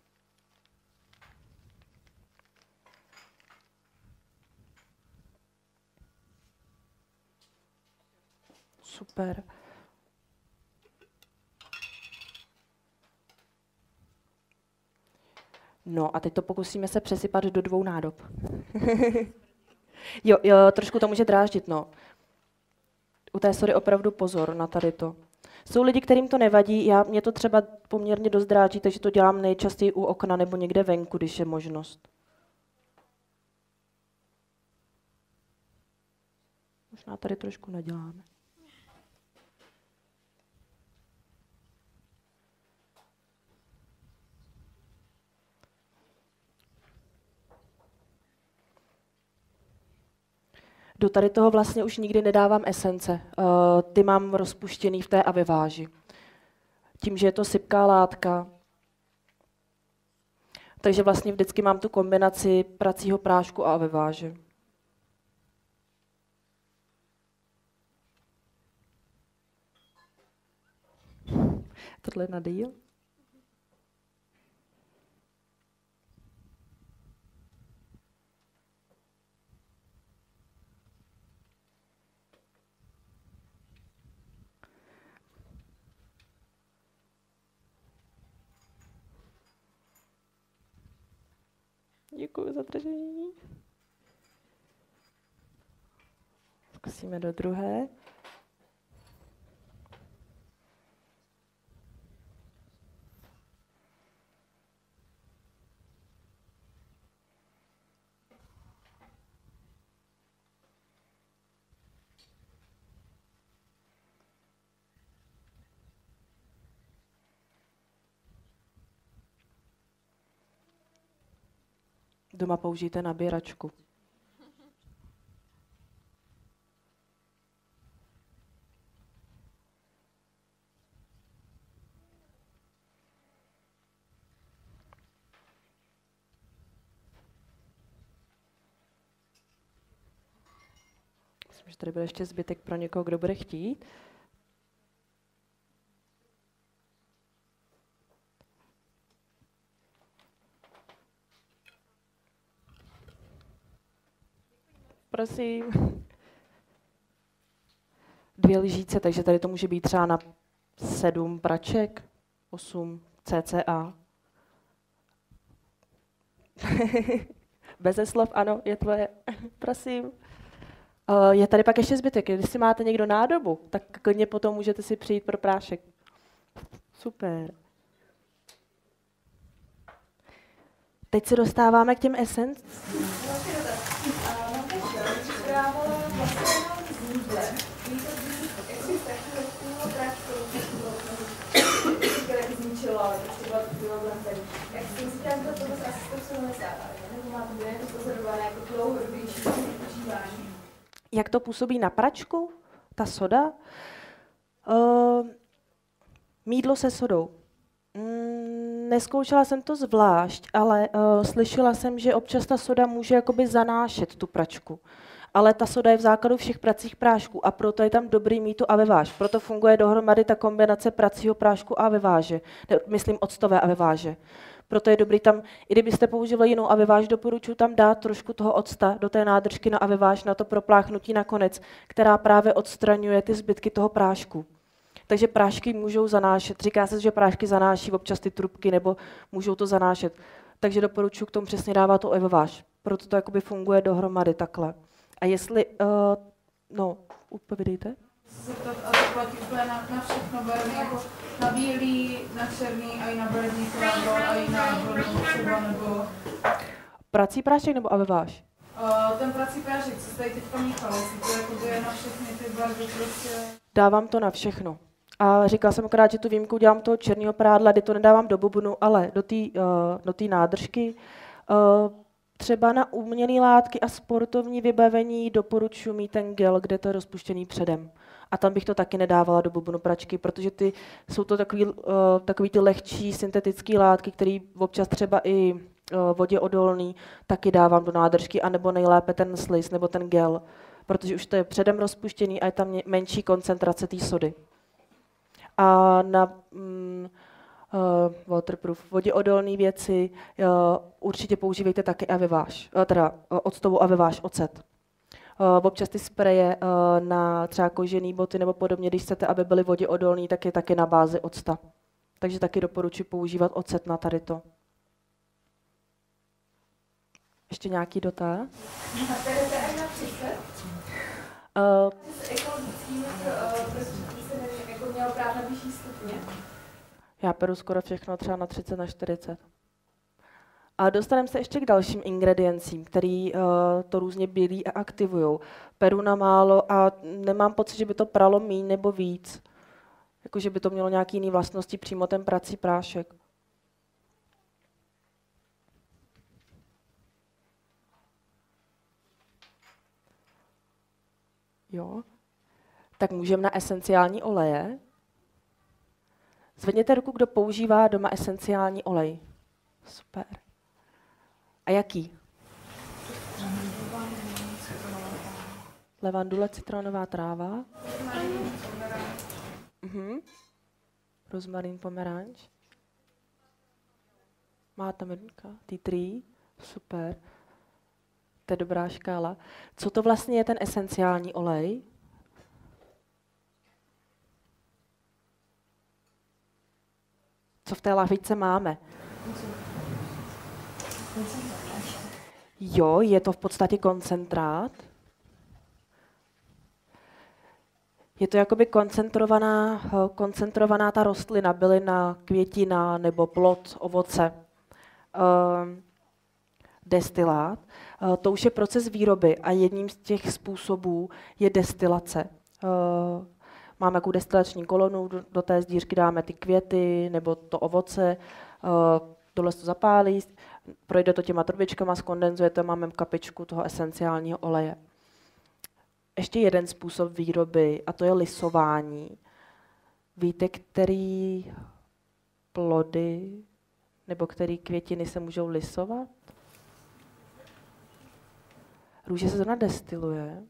Super. No a teď to pokusíme se přesypat do dvou nádob. jo, jo, trošku to může dráždit, no. U té sody opravdu pozor na tady to. Jsou lidi, kterým to nevadí, já, mě to třeba poměrně dost dráždí, takže to dělám nejčastěji u okna nebo někde venku, když je možnost. Možná tady trošku naděláme. Do tady toho vlastně už nikdy nedávám esence. Uh, ty mám rozpuštěný v té aviváži. Tím, že je to sypká látka. Takže vlastně vždycky mám tu kombinaci pracího prášku a aviváže. Tohle je na díl. Děkuji za držení. Zkusíme do druhé. Doma použijte nabíračku. Myslím, že tady bude ještě zbytek pro někoho, kdo bude chtít. Prosím. Dvě lžíce, takže tady to může být třeba na sedm praček, osm cca. Beze slov, ano, je tvoje. Prosím. Je tady pak ještě zbytek. Když si máte někdo nádobu, tak klidně potom můžete si přijít pro prášek. Super. Teď se dostáváme k těm esencím. Jak to působí na pračku, ta soda? Uh, mýdlo se sodou. Mm, neskoušela jsem to zvlášť, ale uh, slyšela jsem, že občas ta soda může jakoby zanášet tu pračku. Ale ta soda je v základu všech pracích prášků a proto je tam dobrý mít tu aviváž. Proto funguje dohromady ta kombinace pracího prášku a aviváže. Myslím octové aviváže. Proto je dobrý tam, i kdybyste používali jinou aviváž, doporučuji tam dát trošku toho octa do té nádržky na aviváž, na to propláchnutí nakonec, která právě odstraňuje ty zbytky toho prášku. Takže prášky můžou zanášet. Říká se, že prášky zanáší občas ty trubky, nebo můžou to zanášet. Takže doporučuji k tomu přesně dávat tu aviváž. Proto to jakoby funguje dohromady takhle. A jestli, uh, no, upovídejte. Zeptat, a to platí úplně na, na všechno barvy, jako na bílý, na černý, a i na barevný prádlo, a i na vlnu třeba, nebo... Prací prášek nebo aviváž? Uh, ten prací prášek, co jste tady teďka míchal, jestli to jako je na všechny ty barvy prostě... Dávám to na všechno. A říkala jsem akorát, že tu výjimku dělám toho černého prádla, kdy to nedávám do bubnu, ale do té uh, do té nádržky. Uh, třeba na umělé látky a sportovní vybavení doporučuji mít ten gel, kde to je rozpuštěný předem. A tam bych to taky nedávala do bubnu pračky, protože ty, jsou to takový, uh, takový ty lehčí syntetické látky, které občas třeba i uh, vodě odolný, taky dávám do nádržky, anebo nejlépe ten sliz nebo ten gel, protože už to je předem rozpuštěný a je tam menší koncentrace té sody. A na mm, uh, waterproof, voděodolné věci uh, určitě používejte taky aviváž, uh, teda uh, octovou aviváž, ocet. Uh, občas ty spreje uh, na třeba kožený boty nebo podobně, když chcete, aby byly voděodolné, tak je taky na bázi octa. Takže taky doporučuji používat ocet na tady to. Ještě nějaký dotaz? A tady to je na třicet? Uh, S ekologickým, prostě se nevím, jako mělo brát na vyšší stupně. Já peru skoro všechno třeba na třicet na čtyřicet. A dostaneme se ještě k dalším ingrediencím, který uh, to různě bílí a aktivují. Peru na málo a nemám pocit, že by to pralo míň nebo víc. Jako, že by to mělo nějaké jiné vlastnosti přímo ten prací prášek. Jo. Tak můžeme na esenciální oleje. Zvedněte ruku, kdo používá doma esenciální olej. Super. A jaký? Levandule, citronová tráva. Mhm. Rozmarín, pomeranč. Má tam jednka. Tea tree. Super. To je dobrá škála. Co to vlastně je ten esenciální olej? Co v té lahvičce máme? Jo, je to v podstatě koncentrát. Je to jakoby koncentrovaná, koncentrovaná ta rostlina, bylina, květina nebo plod, ovoce. Um, destilát. Uh, to už je proces výroby a jedním z těch způsobů je destilace. Uh, máme jako destilační kolonu, do, do té zdířky dáme ty květy nebo to ovoce, uh, tohle to zapálí, projde to těma trubičkama, skondenzuje to, máme kapičku toho esenciálního oleje. Ještě jeden způsob výroby, a to je lisování. Víte, který plody nebo který květiny se můžou lisovat? Růže se zrovna destiluje.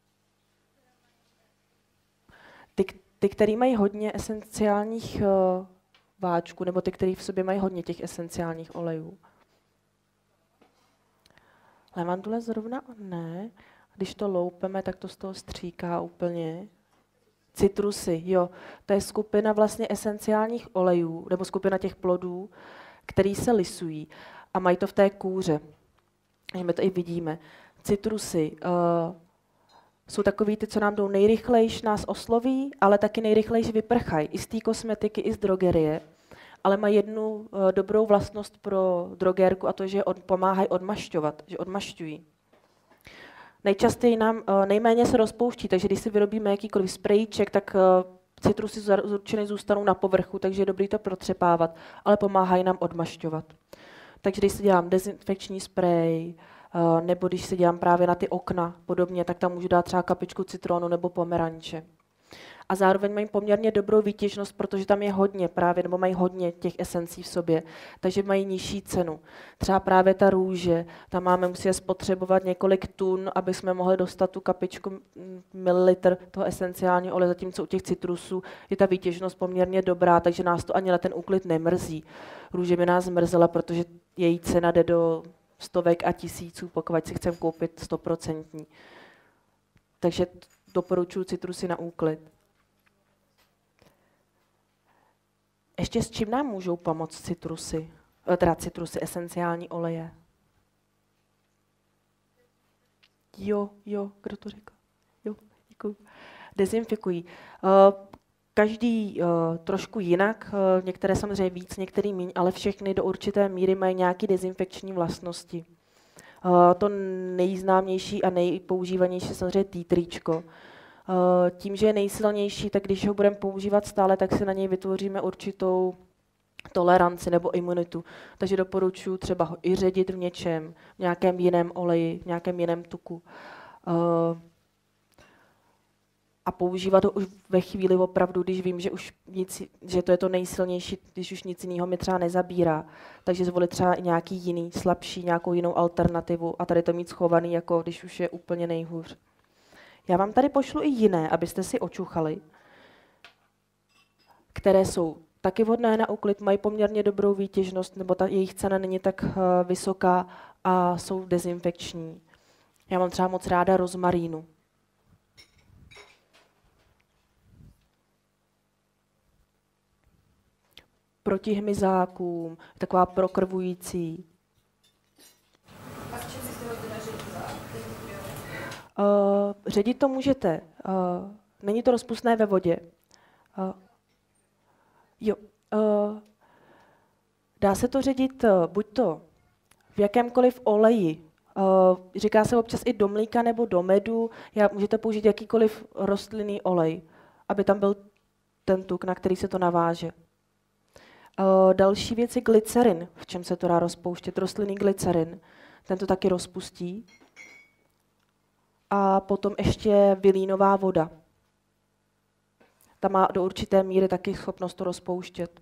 Ty, ty které mají hodně esenciálních uh, váčků, nebo ty, které v sobě mají hodně těch esenciálních olejů. Levandule zrovna ne. Když to loupeme, tak to z toho stříká úplně. Citrusy, jo. To je skupina vlastně esenciálních olejů, nebo skupina těch plodů, který se lisují a mají to v té kůře. My to i vidíme. Citrusy uh, jsou takový ty, co nám jdou nejrychlejš, nás osloví, ale taky nejrychlejš vyprchají. I z té kosmetiky, i z drogerie. Ale mají jednu uh, dobrou vlastnost pro drogérku a to, že od, pomáhají odmašťovat, že odmašťují. Nejčastěji nám, uh, nejméně se rozpouští, takže když si vyrobíme jakýkoliv sprejček, tak uh, citrusy určeně zůstanou na povrchu, takže je dobrý to protřepávat, ale pomáhají nám odmašťovat. Takže když si dělám dezinfekční sprej, uh, nebo když si dělám právě na ty okna podobně, tak tam můžu dát třeba kapičku citronu nebo pomeranče. A zároveň mají poměrně dobrou výtěžnost, protože tam je hodně právě, nebo mají hodně těch esencí v sobě, takže mají nižší cenu. Třeba právě ta růže, tam máme musíme spotřebovat několik tun, aby jsme mohli dostat tu kapičku mililitr toho esenciálního oleje, zatímco u těch citrusů je ta výtěžnost poměrně dobrá, takže nás to ani na ten úklid nemrzí. Růže by nás mrzela, protože její cena jde do stovek a tisíců, pokud si chceme koupit stoprocentní. Takže doporučuji citrusy na úklid. Ještě s čím nám můžou pomoct citrusy, teda citrusy, esenciální oleje? Jo, jo, kdo to řekl? Jo, děkuji. dezinfikují. Každý uh, trošku jinak, uh, některé samozřejmě víc, některý míň, ale všechny do určité míry mají nějaké dezinfekční vlastnosti. Uh, to nejznámější a nejpoužívanější je samozřejmě týtríčko. Uh, tím, že je nejsilnější, tak když ho budeme používat stále, tak si na něj vytvoříme určitou toleranci nebo imunitu. Takže doporučuji třeba ho i ředit v něčem, v nějakém jiném oleji, v nějakém jiném tuku. Uh, a používat ho už ve chvíli opravdu, když vím, že už nic, že to je to nejsilnější, když už nic jiného mi třeba nezabírá. Takže zvolit třeba nějaký jiný, slabší, nějakou jinou alternativu a tady to mít schovaný, jako když už je úplně nejhůř. Já vám tady pošlu i jiné, abyste si očuchali, které jsou taky vhodné na úklid, mají poměrně dobrou výtěžnost, nebo ta jejich cena není tak uh, vysoká a jsou dezinfekční. Já mám třeba moc ráda rozmarínu. Proti hmyzákům, taková prokrvující. A v čem si toho teda ředila? Uh, ředit to můžete. Uh, není to rozpustné ve vodě. Uh, jo, uh, dá se to ředit uh, buď to v jakémkoliv oleji. Uh, říká se občas i do mlíka nebo do medu. Já, můžete použít jakýkoliv rostlinný olej, aby tam byl ten tuk, na který se to naváže. Uh, další věc je glycerin, v čem se to dá rozpouštět, rostlinný glycerin. Ten to taky rozpustí. A potom ještě vilínová voda. Ta má do určité míry taky schopnost to rozpouštět.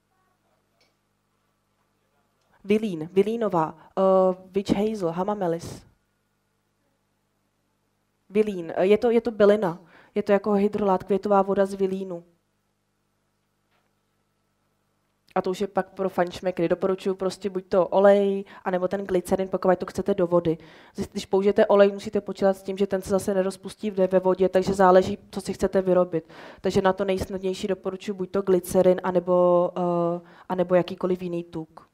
Vilín, vilínová, uh, witch hazel, hamamelis. Vilín, je to, je to bylina, je to jako hydrolát, květová voda z vilínu. A to už je pak pro fajnšmekry. Doporučuji prostě buď to olej, anebo ten glycerin, pokud to chcete do vody. Když použijete olej, musíte počítat s tím, že ten se zase nerozpustí ve vodě, takže záleží, co si chcete vyrobit. Takže na to nejsnadnější doporučuji buď to glycerin, anebo, uh, anebo jakýkoliv jiný tuk.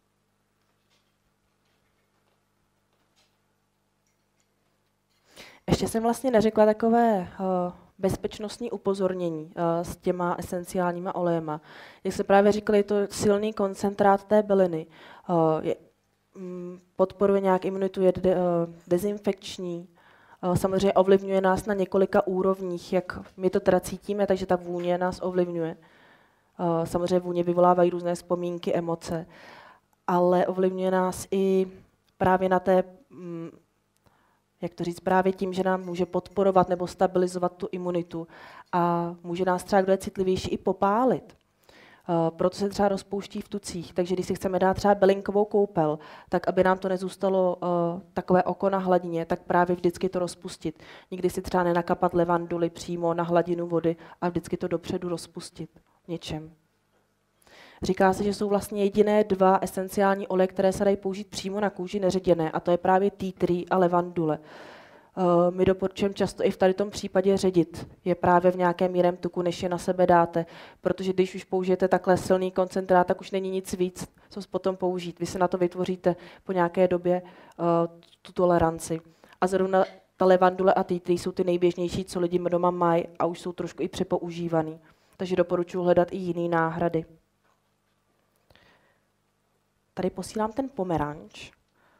Ještě jsem vlastně neřekla takové uh, bezpečnostní upozornění uh, s těma esenciálníma olejema. Jak se právě říkali, je to silný koncentrát té byliny. Uh, je, um, podporuje nějak imunitu, je de, uh, dezinfekční. Uh, samozřejmě ovlivňuje nás na několika úrovních, jak my to teda cítíme, takže ta vůně nás ovlivňuje. Uh, samozřejmě vůně vyvolávají různé vzpomínky, emoce, ale ovlivňuje nás i právě na té um, jak to říct, právě tím, že nám může podporovat nebo stabilizovat tu imunitu a může nás třeba, kdo je citlivější, i popálit. Uh, proto se třeba rozpouští v tucích, takže když si chceme dát třeba bylinkovou koupel, tak aby nám to nezůstalo uh, takové oko na hladině, tak právě vždycky to rozpustit. Nikdy si třeba nenakapat levanduly přímo na hladinu vody a vždycky to dopředu rozpustit něčem. Říká se, že jsou vlastně jediné dva esenciální oleje, které se dají použít přímo na kůži neředěné, a to je právě tea tree a levandule. Uh, my doporučujeme často i v tady tom případě ředit je právě v nějakém jiném tuku, než je na sebe dáte, protože když už použijete takhle silný koncentrát, tak už není nic víc, co potom použít. Vy se na to vytvoříte po nějaké době uh, tu toleranci. A zrovna ta levandule a tea tree jsou ty nejběžnější, co lidi doma mají a už jsou trošku i přepoužívaný. Takže doporučuji hledat i jiné náhrady. Tady posílám ten pomeranč.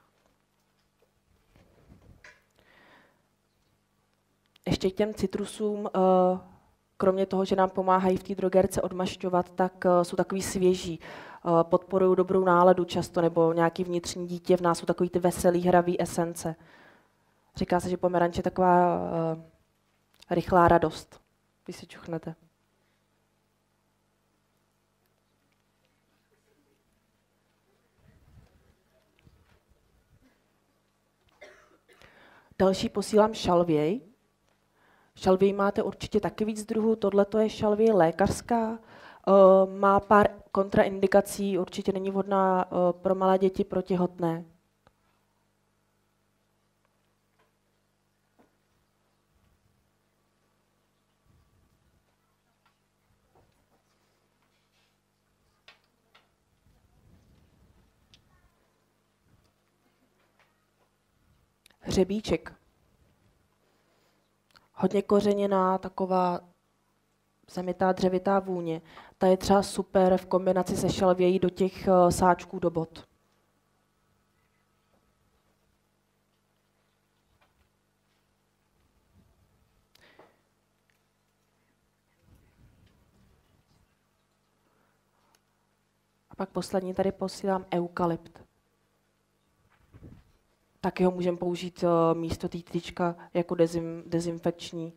Ještě k těm citrusům, kromě toho, že nám pomáhají v té drogerce odmašťovat, tak jsou takový svěží. Podporují dobrou náladu často, nebo nějaký vnitřní dítě v nás jsou takový ty veselý, hravý esence. Říká se, že pomeranč je taková rychlá radost, když si čuchnete. Další posílám šalvěj. Šalvěj máte určitě taky víc druhů. Tohle je šalvěj lékařská. Má pár kontraindikací, určitě není vhodná pro malé děti, pro těhotné. Hřebíček. hodně kořeněná, taková zemitá, dřevitá vůně. Ta je třeba super v kombinaci se šalvějí do těch uh, sáčků do bot. A pak poslední tady posílám eukalypt. Taky ho můžeme použít uh, místo té tyčka jako dezim, dezinfekční.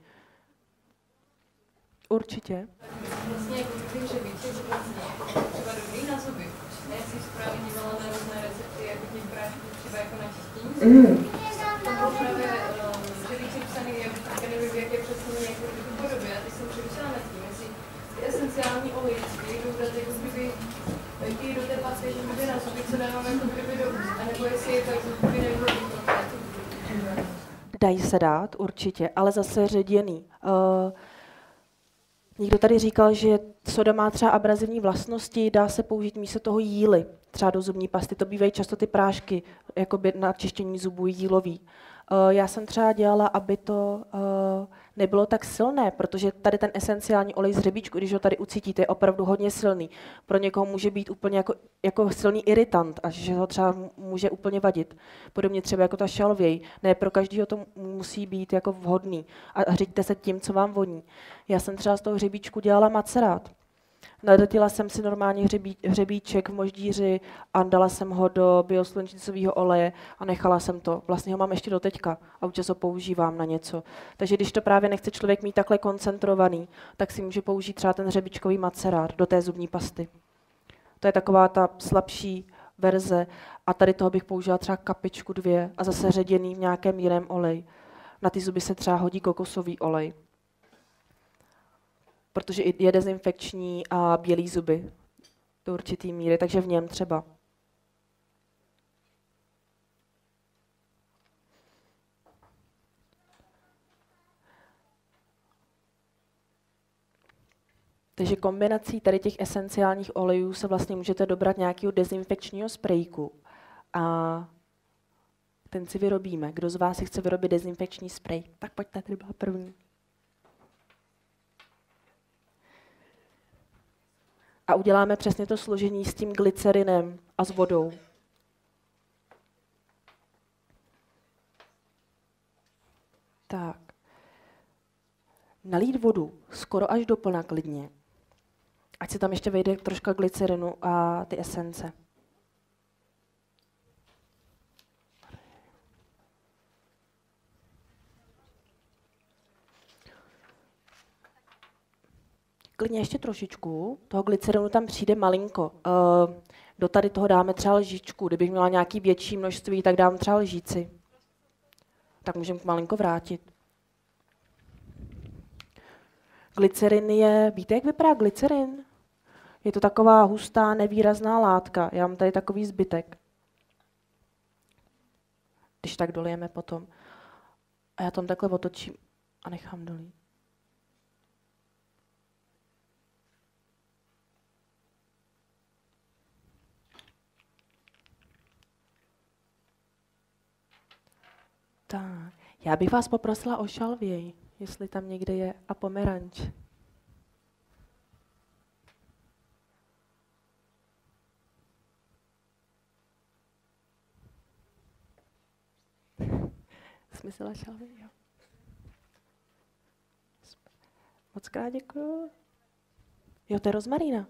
Určitě. Vlastně jako ty hřebíček vlastně třeba dobrý na zuby. Já jsem správně dívala na různé recepty, jako těch prášků třeba jako na čištění zubů. To bylo právě hřebíček psaný, jak nevím, jak je přesně jako v podobě. A teď jsem přemýšlela nad tím, jestli ty esenciální olejčky jdou dát jako kdyby ty do té paste, že kdyby na zuby, co dávám jako kdyby do úst, anebo jestli je to jako kdyby nevhodný pro to. Dají se dát, určitě, ale zase ředěný. Uh, Někdo tady říkal, že soda má třeba abrazivní vlastnosti, dá se použít místo toho jíly, třeba do zubní pasty. To bývají často ty prášky, jakoby na čištění zubů jílový. Uh, já jsem třeba dělala, aby to uh, nebylo tak silné, protože tady ten esenciální olej z hřebíčku, když ho tady ucítíte, je opravdu hodně silný. Pro někoho může být úplně jako, jako silný iritant, až že ho třeba může úplně vadit. Podobně třeba jako ta šalvěj. Ne pro každého to musí být jako vhodný. A řiďte se tím, co vám voní. Já jsem třeba z toho hřebíčku dělala macerát. Nadotila jsem si normálně hřebí, hřebíček v moždíři a dala jsem ho do bioslunečnicového oleje a nechala jsem to. Vlastně ho mám ještě do teďka a občas ho používám na něco. Takže když to právě nechce člověk mít takhle koncentrovaný, tak si může použít třeba ten hřebíčkový macerát do té zubní pasty. To je taková ta slabší verze a tady toho bych použila třeba kapičku dvě a zase ředěný v nějakém jiném oleji. Na ty zuby se třeba hodí kokosový olej, protože je dezinfekční a bělý zuby do určitý míry, takže v něm třeba. Takže kombinací tady těch esenciálních olejů se vlastně můžete dobrat nějakého dezinfekčního sprejku a ten si vyrobíme. Kdo z vás si chce vyrobit dezinfekční sprej? Tak pojďte, tady byla první. A uděláme přesně to složení s tím glycerinem a s vodou. Tak. Nalít vodu skoro až do plna klidně. Ať se tam ještě vejde troška glycerinu a ty esence. Klidně ještě trošičku, toho glycerinu tam přijde malinko. Do tady toho dáme třeba lžičku, kdybych měla nějaký větší množství, tak dám třeba lžíci. Tak můžeme malinko vrátit. Glycerin je, víte, jak vypadá glycerin? Je to taková hustá, nevýrazná látka. Já mám tady takový zbytek. Když tak dolijeme potom. A já tam takhle otočím a nechám dolít. Tak, já bych vás poprosila o šalvěj, jestli tam někde je, a pomeranč. Smyslela šalvěj, jo. Moc krát děkuju. Jo, to je rozmarína.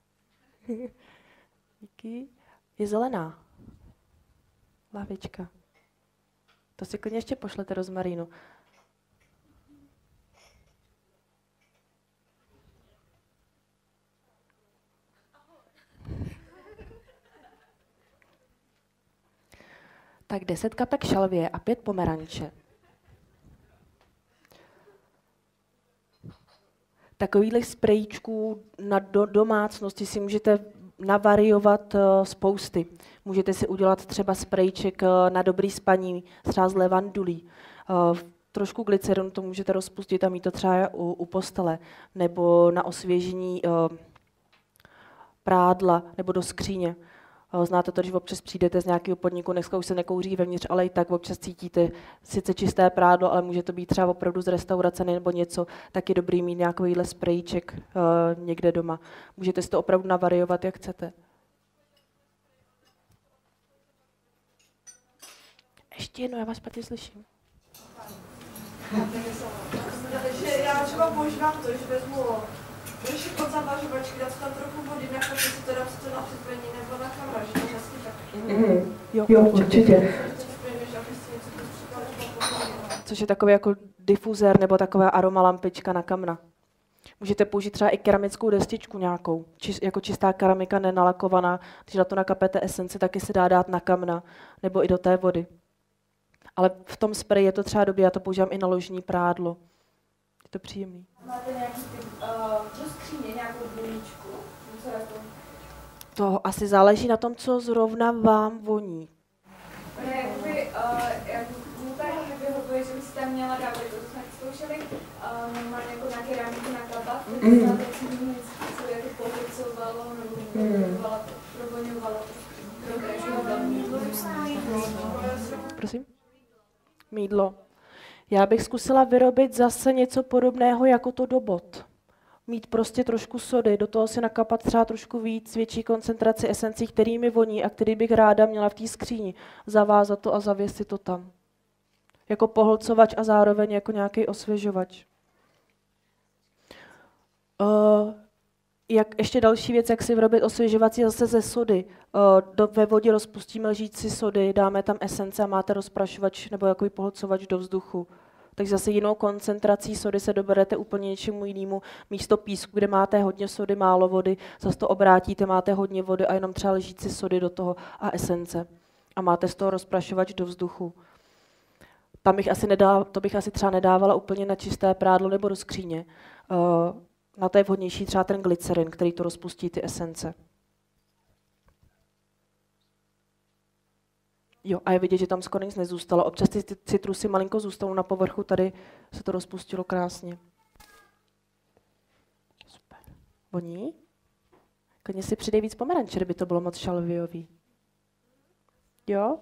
Díky. Je zelená. Lávička. To si klidně ještě pošlete rozmarínu. Tak deset kapek šalvie a pět pomeranče. Takovýchhle sprejíčků na do domácnosti si můžete navariovat uh, spousty. Můžete si udělat třeba sprejček uh, na dobrý spaní, třeba z levandulí. Uh, trošku glycerinu to můžete rozpustit a mít to třeba u, u postele, nebo na osvěžení uh, prádla, nebo do skříně. Znáte to, když občas přijdete z nějakého podniku, dneska už se nekouří vevnitř, ale i tak občas cítíte sice čisté prádlo, ale může to být třeba opravdu z restaurace nebo něco, tak je dobrý mít nějakýhle sprejček uh, někde doma. Můžete si to opravdu navariovat, jak chcete. Ještě jednou, já vás špatně slyším. Takže já třeba používám to, že vezmu trošku pod zavařovačky, dát tam trochu vody, nechat si to dát to na přitvení nebo na kamera, že to hezky tak. Mm. Jo, jo, určitě. Což je takový jako difuzér nebo taková aromalampička na kamna. Můžete použít třeba i keramickou destičku nějakou, či, jako čistá keramika nenalakovaná. Když na to nakapete esenci, taky se dá dát na kamna nebo i do té vody. Ale v tom spreji je to třeba dobré, já to používám i na ložní prádlo. Je to příjemný. Máte nějaký typ uh, do skříně, nějakou vůničku? To asi záleží na tom, co zrovna vám voní. Ne, jakoby, uh, jak mu tady nevyhovuje, že byste tam měla dávat, to jsme zkoušeli, uh, normálně jako nějaké rámky nakládat, Mm. na to si nic, co jako policovalo, nebo provoňovalo, provoňovalo, Prosím? Mýdlo. Já bych zkusila vyrobit zase něco podobného jako to do bot. Mít prostě trošku sody, do toho si nakapat třeba trošku víc, větší koncentraci esencí, který mi voní a který bych ráda měla v té skříni. Zavázat to a zavěsit to tam. Jako pohlcovač a zároveň jako nějaký osvěžovač. Uh, jak ještě další věc, jak si vyrobit osvěžovací zase ze sody. Uh, do, ve vodě rozpustíme lžíci sody, dáme tam esence a máte rozprašovač nebo takový pohlcovač do vzduchu. Takže zase jinou koncentrací sody se doberete úplně něčemu jinému. Místo písku, kde máte hodně sody, málo vody, zase to obrátíte, máte hodně vody a jenom třeba lžíci sody do toho a esence. A máte z toho rozprašovač do vzduchu. Tam bych asi nedala, to bych asi třeba nedávala úplně na čisté prádlo nebo do skříně. Uh, na to je vhodnější třeba ten glycerin, který to rozpustí ty esence. Jo, a je vidět, že tam skoro nic nezůstalo. Občas ty citrusy malinko zůstanou na povrchu, tady se to rozpustilo krásně. Super. Voní? Klidně si přidej víc pomeranče, kdyby to bylo moc šalviový. Jo?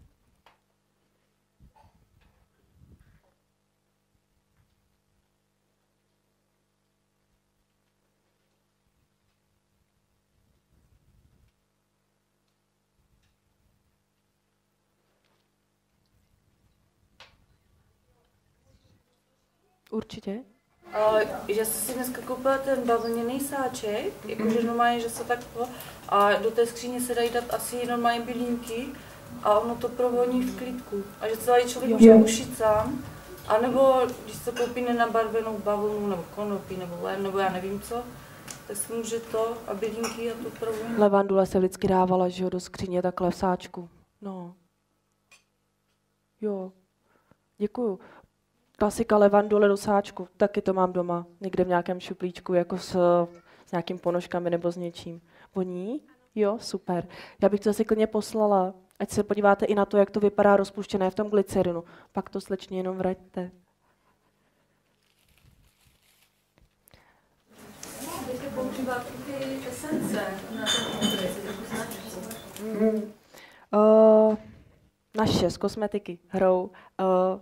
Určitě. Uh, já jsem si dneska koupila ten bavlněný sáček, jakože normálně, že se takto, a do té skříně se dají dát asi normálně bylínky a ono to provoní v klidku. A že celý člověk může ušít sám, anebo když se koupí nenabarvenou bavlnu, nebo konopí, nebo len, nebo já nevím co, tak si může to a bylínky a to provoní. Levandule se vždycky dávala, že jo, do skříně takhle v sáčku. No. Jo. Děkuju. Klasika levandule do sáčku, taky to mám doma, někde v nějakém šuplíčku, jako s, s nějakým ponožkami nebo s něčím. Voní? Jo, super. Já bych to zase klidně poslala, ať se podíváte i na to, jak to vypadá rozpuštěné v tom glycerinu. Pak to slečně jenom vraťte. Můžete používat ty esence na ten mm. uh, Naše z kosmetiky hrou. Uh,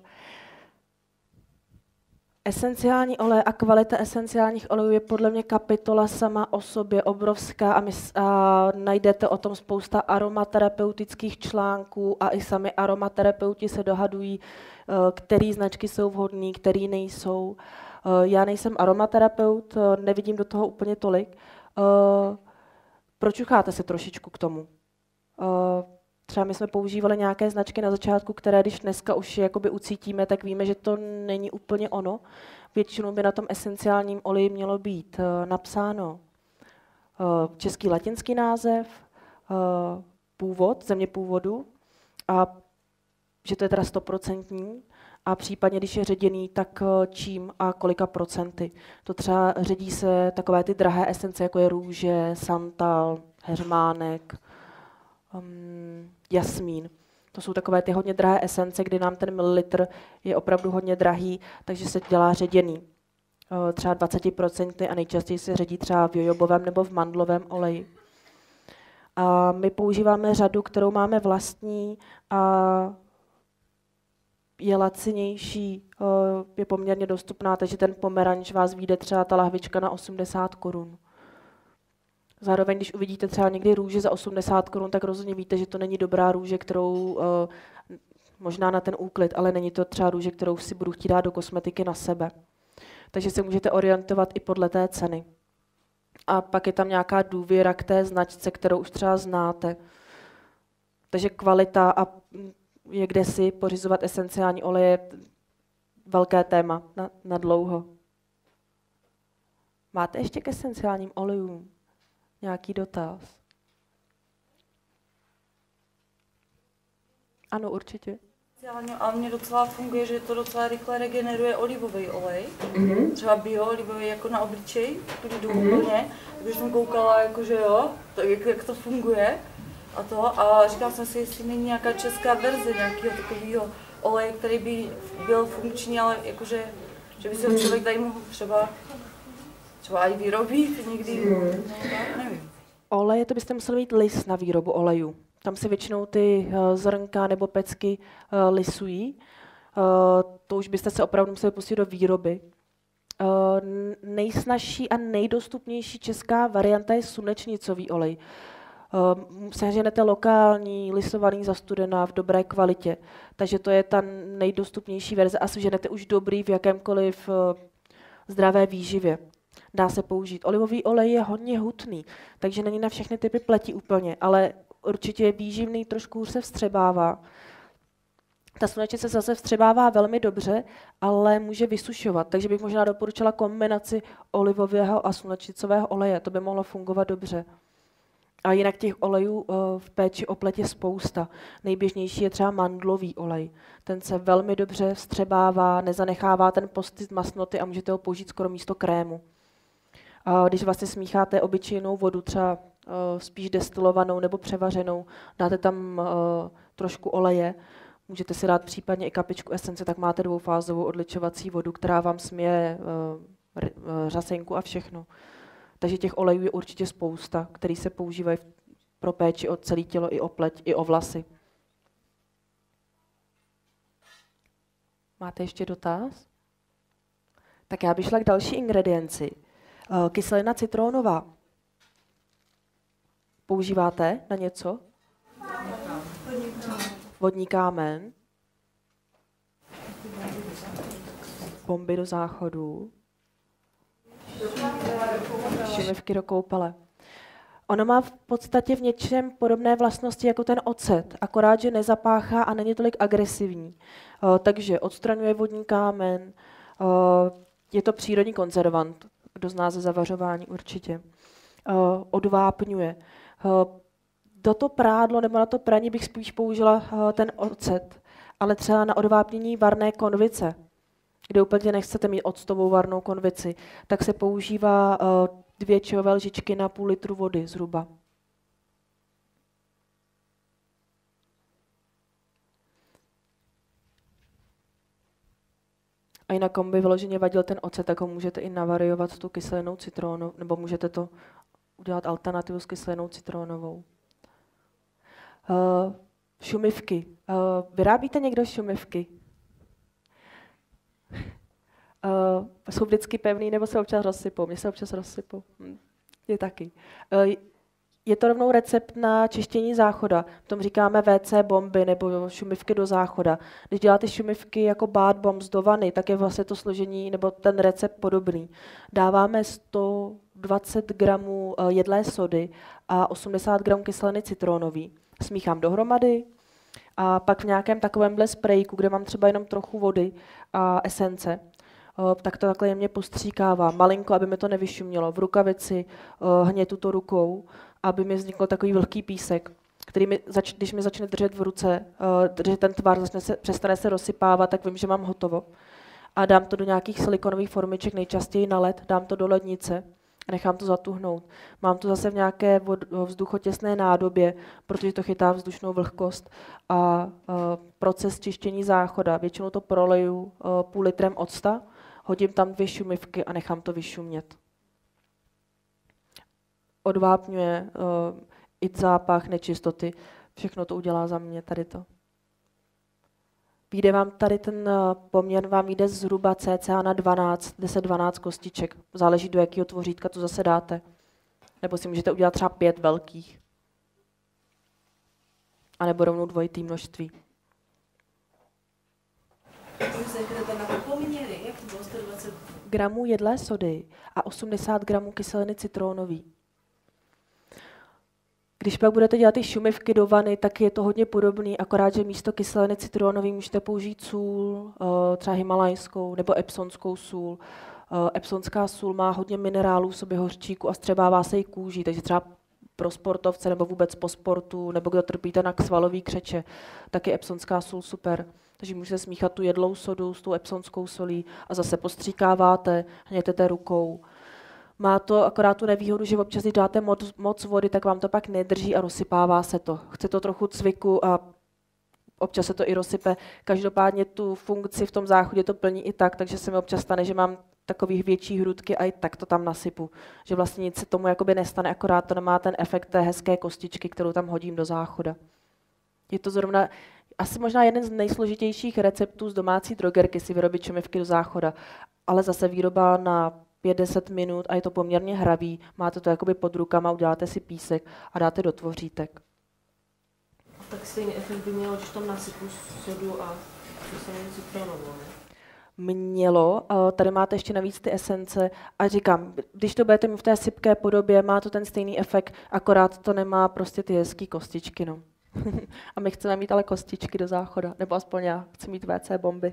Esenciální olej a kvalita esenciálních olejů je podle mě kapitola sama o sobě obrovská a, my, a najdete o tom spousta aromaterapeutických článků a i sami aromaterapeuti se dohadují, který značky jsou vhodné, který nejsou. Já nejsem aromaterapeut, nevidím do toho úplně tolik. Pročucháte se trošičku k tomu. Třeba my jsme používali nějaké značky na začátku, které když dneska už je jakoby ucítíme, tak víme, že to není úplně ono. Většinou by na tom esenciálním oleji mělo být uh, napsáno uh, český latinský název, uh, původ, země původu, a že to je teda stoprocentní. A případně, když je ředěný, tak uh, čím a kolika procenty. To třeba ředí se takové ty drahé esence, jako je růže, santal, heřmánek, Um, jasmín. To jsou takové ty hodně drahé esence, kdy nám ten mililitr je opravdu hodně drahý, takže se dělá ředěný. Uh, třeba dvacet procent a nejčastěji se ředí třeba v jojobovém nebo v mandlovém oleji. A my používáme řadu, kterou máme vlastní a je lacinější, je poměrně dostupná, takže ten pomeranč vás vyjde třeba ta lahvička na osmdesát korun. Zároveň, když uvidíte třeba někdy růže za osmdesát korun, tak rozhodně víte, že to není dobrá růže, kterou možná na ten úklid, ale není to třeba růže, kterou si budu chtít dát do kosmetiky na sebe. Takže se můžete orientovat i podle té ceny. A pak je tam nějaká důvěra k té značce, kterou už třeba znáte. Takže kvalita a je kde si pořizovat esenciální oleje velké téma na, na dlouho. Máte ještě k esenciálním olejům nějaký dotaz? Ano, určitě. A mně docela funguje, že to docela rychle regeneruje olivový olej. Mm-hmm. Třeba bio olivový jako na obličej, který jdu mm-hmm. úplně. Takže jsem koukala, jako, že jo, tak jak, jak to funguje. A to, a říkala jsem si, jestli není nějaká česká verze nějakého takového oleje, který by byl funkční, ale jakože, že by si ho člověk tady mohl třeba, třeba i vyrobit někdy, mm. no, nevím. Oleje, to byste museli mít lis na výrobu olejů. Tam se většinou ty uh, zrnka nebo pecky uh, lisují. Uh, to už byste se opravdu museli pustit do výroby. Uh, nejsnažší a nejdostupnější česká varianta je slunečnicový olej. Uh, seženete lokální, lisovaný za studena v dobré kvalitě. Takže to je ta nejdostupnější verze a seženete už dobrý v jakémkoliv uh, zdravé výživě. Dá se použít. Olivový olej je hodně hutný, takže není na všechny typy pleti úplně, ale určitě je výživný, trošku už se vstřebává. Ta slunečnice se zase vstřebává velmi dobře, ale může vysušovat, takže bych možná doporučila kombinaci olivového a slunečnicového oleje, to by mohlo fungovat dobře. A jinak těch olejů v péči o pleť je spousta. Nejběžnější je třeba mandlový olej. Ten se velmi dobře vstřebává, nezanechává ten pocit masnoty a můžete ho použít skoro místo krému. A když vlastně smícháte obyčejnou vodu, třeba spíš destilovanou nebo převařenou, dáte tam trošku oleje, můžete si dát případně i kapičku esence, tak máte dvoufázovou odličovací vodu, která vám směje řasenku a všechno. Takže těch olejů je určitě spousta, který se používají pro péči o celé tělo, i o pleť, i o vlasy. Máte ještě dotaz? Tak já bych šla k další ingredienci. Kyselina citronová. Používáte na něco? Vodní kámen. Bomby do záchodu. Šumivky do koupele. Ono má v podstatě v něčem podobné vlastnosti jako ten ocet, akorát, že nezapáchá a není tolik agresivní. Uh, takže odstraňuje vodní kámen, uh, je to přírodní konzervant, kdo zná ze zavařování určitě. Uh, odvápňuje. Uh, do to prádlo nebo na to praní bych spíš použila uh, ten ocet, ale třeba na odvápnění varné konvice, kde úplně nechcete mít octovou varnou konvici, tak se používá uh, dvě čajové lžičky na půl litru vody zhruba. A jinak komu by vyloženě vadil ten ocet, tak ho můžete i navariovat s tou kyselinou citronovou, nebo můžete to udělat alternativu s kyselinou citronovou. Uh, šumivky. Uh, vyrábíte někdo šumivky? Uh, jsou vždycky pevný, nebo se občas rozsypou? Mně se občas rozsypou. Hm. Je taky. Uh, je to rovnou recept na čištění záchoda. V tom říkáme V C bomby nebo šumivky do záchoda. Když děláte šumivky jako bath bombs do vany, tak je vlastně to složení nebo ten recept podobný. Dáváme sto dvacet gramů jedlé sody a osmdesát gramů kyseliny citronový. Smíchám dohromady a pak v nějakém takovémhle sprejku, kde mám třeba jenom trochu vody a esence, tak to takhle jemně postříkávám. Malinko, aby mi to nevyšumělo. V rukavici hnětu to rukou, aby mi vznikl takový velký písek, který mi, zač, když mi začne držet v ruce, držet ten tvar, začne se, přestane se rozsypávat, tak vím, že mám hotovo. A dám to do nějakých silikonových formiček, nejčastěji na led, dám to do lednice a nechám to zatuhnout. Mám to zase v nějaké vzduchotěsné nádobě, protože to chytá vzdušnou vlhkost a, a proces čištění záchoda. Většinou to proleju a, půl litrem octa, hodím tam dvě šumivky a nechám to vyšumět. Odvápňuje, i zápach, nečistoty, všechno to udělá za mě tady to. Vyjde vám tady ten poměr, vám jde zhruba cca na dvanáct, deset dvanáct kostiček. Záleží, do jakého tvořítka to zase dáte. Nebo si můžete udělat třeba pět velkých. A nebo rovnou dvojitý množství. Gramů jedlé sody a osmdesát gramů kyseliny citronový. Když pak budete dělat ty šumivky do vany, tak je to hodně podobný, akorát, že místo kyseliny citronový můžete použít sůl, třeba himalajskou nebo epsonskou sůl. Epsonská sůl má hodně minerálů v sobě, hořčíku a střebává se i kůží, takže třeba pro sportovce nebo vůbec po sportu, nebo kdo trpíte na svalový křeče, tak je epsonská sůl super. Takže můžete smíchat tu jedlou sodu s tou epsonskou solí a zase postříkáváte, hnětete rukou. Má to akorát tu nevýhodu, že občas, když dáte moc, moc vody, tak vám to pak nedrží a rozsypává se to. Chce to trochu cviku a občas se to i rozsype. Každopádně tu funkci v tom záchodě to plní i tak, takže se mi občas stane, že mám takových větší hrudky a i tak to tam nasypu. Že vlastně nic se tomu jakoby nestane, akorát to nemá ten efekt té hezké kostičky, kterou tam hodím do záchoda. Je to zrovna asi možná jeden z nejsložitějších receptů z domácí drogerky si vyrobit šumivky do záchoda, ale zase výroba na pět deset minut a je to poměrně hravý, máte to jakoby pod rukama, uděláte si písek a dáte do tvořítek. Tak stejný efekt by mělo, když tam nasypu sodu a kyselinu citronovou, ne? Mělo, tady máte ještě navíc ty esence a říkám, když to budete mít v té sypké podobě, má to ten stejný efekt, akorát to nemá prostě ty hezký kostičky, no. A my chceme mít ale kostičky do záchoda, nebo aspoň já chci mít vé cé bomby.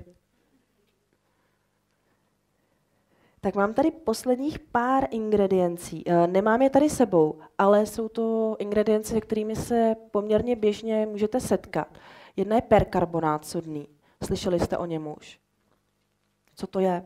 Tak mám tady posledních pár ingrediencí. Nemám je tady sebou, ale jsou to ingredience, se kterými se poměrně běžně můžete setkat. Jedna je perkarbonát sodný. Slyšeli jste o něm už? Co to je?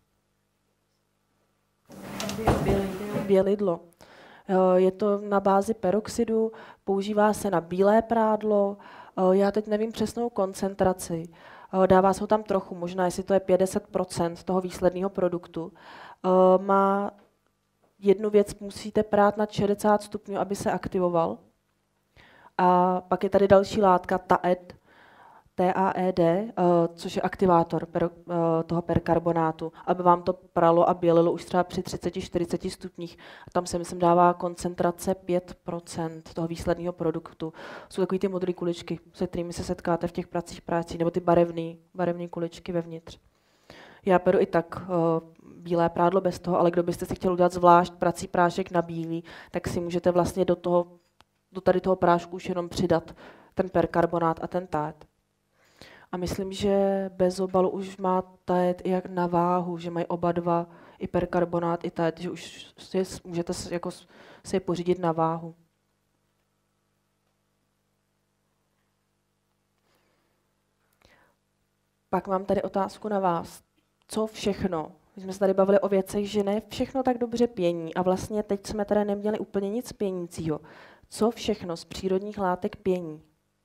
Bělidlo. Je to na bázi peroxidu, používá se na bílé prádlo. Já teď nevím přesnou koncentraci. Dává se ho tam trochu, možná jestli to je padesát procent toho výsledného produktu. Má jednu věc, musíte prát na šedesát stupňů, aby se aktivoval. A pak je tady další látka T A E D, T A E D, což je aktivátor toho perkarbonátu, aby vám to pralo a bělilo už třeba při třicet čtyřicet stupních. Tam se, myslím, dává koncentrace pět procent toho výsledného produktu. Jsou takové ty modré kuličky, se kterými se setkáte v těch pracích práci, nebo ty barevné barevné kuličky vevnitř. Já peru i tak bílé prádlo bez toho, ale kdo byste si chtěl udělat zvlášť prací prášek na bílý, tak si můžete vlastně do, toho, do tady toho prášku už jenom přidat ten perkarbonát a ten T A E D. A myslím, že bez obalu už má T A E D i jak na váhu, že mají oba dva, i perkarbonát, i T A E D, že už si je, můžete jako si je pořídit na váhu. Pak mám tady otázku na vás. Co všechno? My jsme se tady bavili o věcech, že ne všechno tak dobře pění a vlastně teď jsme tady neměli úplně nic pěnícího. Co všechno z přírodních látek pění?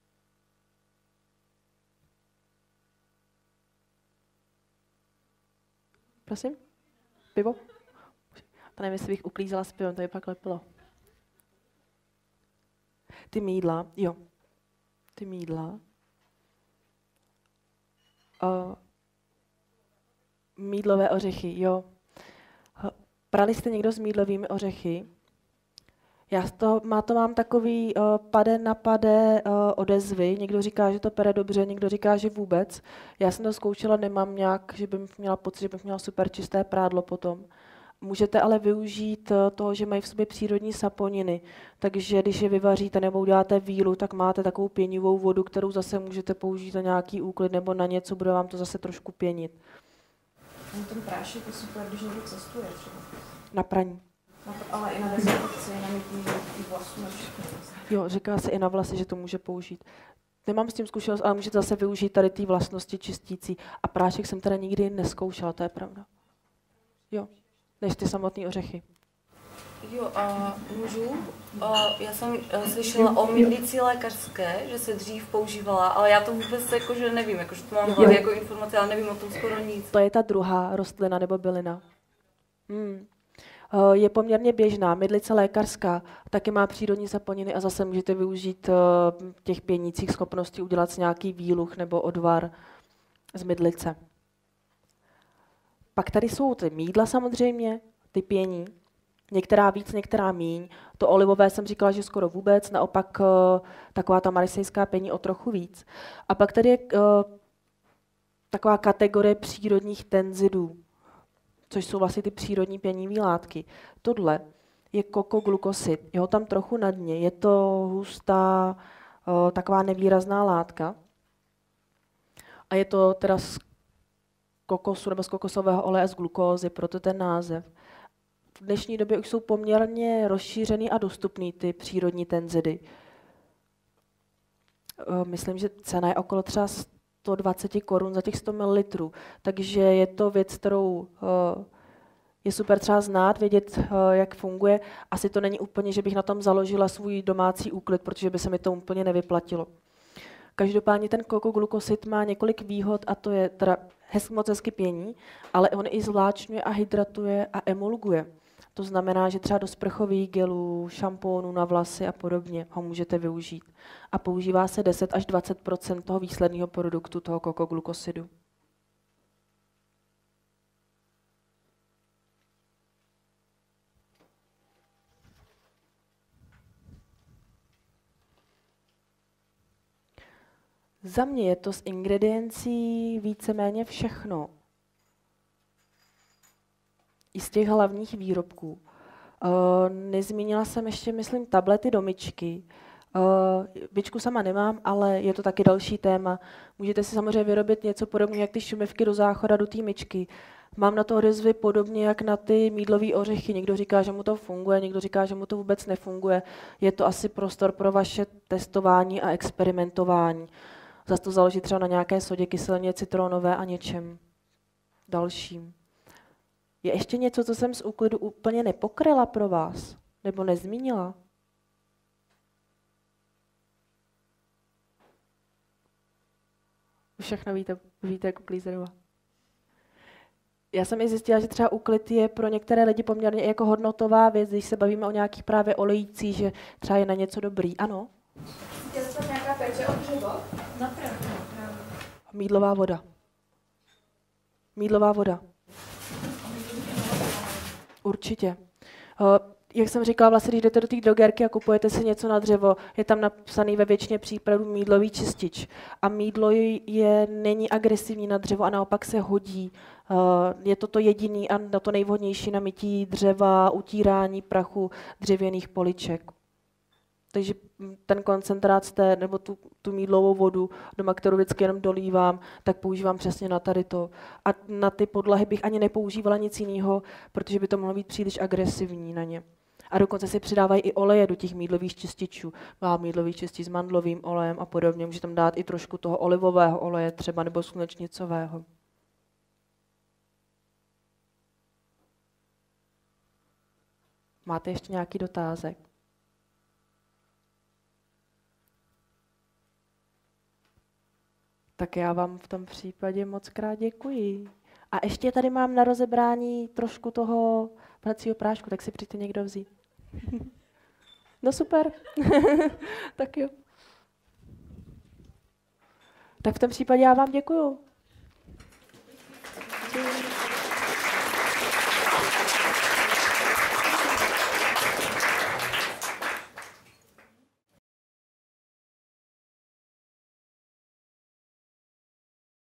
Prosím? Pivo? To nevím, jestli bych uklízela s pivem, to by pak lepilo. Ty mýdla, jo. Ty mýdla. Uh, mýdlové ořechy, jo. Prali jste někdo s mýdlovými ořechy? Já to, má to mám takový uh, pade na pade uh, odezvy. Někdo říká, že to pere dobře, někdo říká, že vůbec. Já jsem to zkoušela, nemám nějak, že bych měla pocit, že bych měla super čisté prádlo potom. Můžete ale využít uh, toho, že mají v sobě přírodní saponiny. Takže když je vyvaříte nebo uděláte vílu, tak máte takovou pěnivou vodu, kterou zase můžete použít na nějaký úklid nebo na něco, bude vám to zase trošku pěnit. Ten prášek je super, když někdo cestuje třeba. Na praní. Ale i na dezinfekci, na mytí vlasů. Jo, říká se i na vlasy, že to může použít. Nemám s tím zkušenost, ale můžete zase využít tady ty vlastnosti čistící. A prášek jsem teda nikdy neskoušela, to je pravda. Jo, než ty samotné ořechy. Jo, a můžu? A já jsem slyšela o mydlici lékařské, že se dřív používala, ale já to vůbec jakože nevím, jakože to mám hlavě jako informace, ale nevím o tom skoro nic. To je ta druhá rostlina nebo bylina. Hmm. Je poměrně běžná, mydlice lékařská, taky má přírodní saponiny a zase můžete využít těch pěnících schopností udělat si nějaký výluch nebo odvar z mydlice. Pak tady jsou ty mýdla samozřejmě, ty pění, některá víc, některá míň. To olivové jsem říkala, že skoro vůbec, naopak taková ta marsejská pění o trochu víc. A pak tady je taková kategorie přírodních tenzidů, což jsou vlastně ty přírodní pěnivé látky. Tohle je kokoglukosid, je ho tam trochu na dně, je to hustá, o, taková nevýrazná látka. A je to teda z kokosu nebo z kokosového oleje z glukózy, proto ten název. V dnešní době už jsou poměrně rozšířený a dostupný ty přírodní tenzidy. O, myslím, že cena je okolo třeba sto dvacet korun za těch sto mililitrů. Takže je to věc, kterou uh, je super třeba znát, vědět, uh, jak funguje. Asi to není úplně, že bych na tom založila svůj domácí úklid, protože by se mi to úplně nevyplatilo. Každopádně ten kokoglukosid má několik výhod a to je teda hez, moc hezky pění, ale on i zvláčňuje a hydratuje a emulguje. To znamená, že třeba do sprchových gelů, šampónů na vlasy a podobně ho můžete využít. A používá se deset až dvacet procent toho výsledného produktu, toho kokoglukosidu. Za mě je to z ingrediencí víceméně všechno. I z těch hlavních výrobků. Uh, nezmínila jsem ještě, myslím, tablety do myčky. Uh, myčku sama nemám, ale je to taky další téma. Můžete si samozřejmě vyrobit něco podobného, jak ty šumivky do záchoda, do té myčky. Mám na to odezvy podobně, jak na ty mýdlové ořechy. Někdo říká, že mu to funguje, někdo říká, že mu to vůbec nefunguje. Je to asi prostor pro vaše testování a experimentování. Zase to záleží třeba na nějaké sodě, kyselině citronové a něčem dalším. Je ještě něco, co jsem z úklidu úplně nepokryla pro vás? Nebo nezmínila? Už všechno víte, víte jak uklízerova. Já jsem i zjistila, že třeba úklid je pro některé lidi poměrně jako hodnotová věc, když se bavíme o nějakých právě olejících, že třeba je na něco dobrý. Ano? Je to nějaká péče o dřevo? Napravdu. Mýdlová voda. Mýdlová voda. Určitě. Jak jsem říkala, vlastně, když jdete do té drogerky a kupujete si něco na dřevo, je tam napsaný ve většině případů mýdlový čistič. A mýdlo je, není agresivní na dřevo a naopak se hodí. Je to to jediný a na to nejvhodnější na mytí dřeva, utírání prachu dřevěných poliček. Takže ten koncentrát z té, nebo tu, tu mýdlovou vodu, doma, kterou vždycky jenom dolívám, tak používám přesně na tady to. A na ty podlahy bych ani nepoužívala nic jiného, protože by to mohlo být příliš agresivní na ně. A dokonce si přidávají i oleje do těch mýdlových čističů. Má mýdlový čistič s mandlovým olejem a podobně. Může tam dát i trošku toho olivového oleje třeba, nebo slunečnicového. Máte ještě nějaký dotázek? Tak já vám v tom případě moc krát děkuji. A ještě tady mám na rozebrání trošku toho pracího prášku, tak si přijďte někdo vzít. No super. Tak jo. Tak v tom případě já vám děkuju.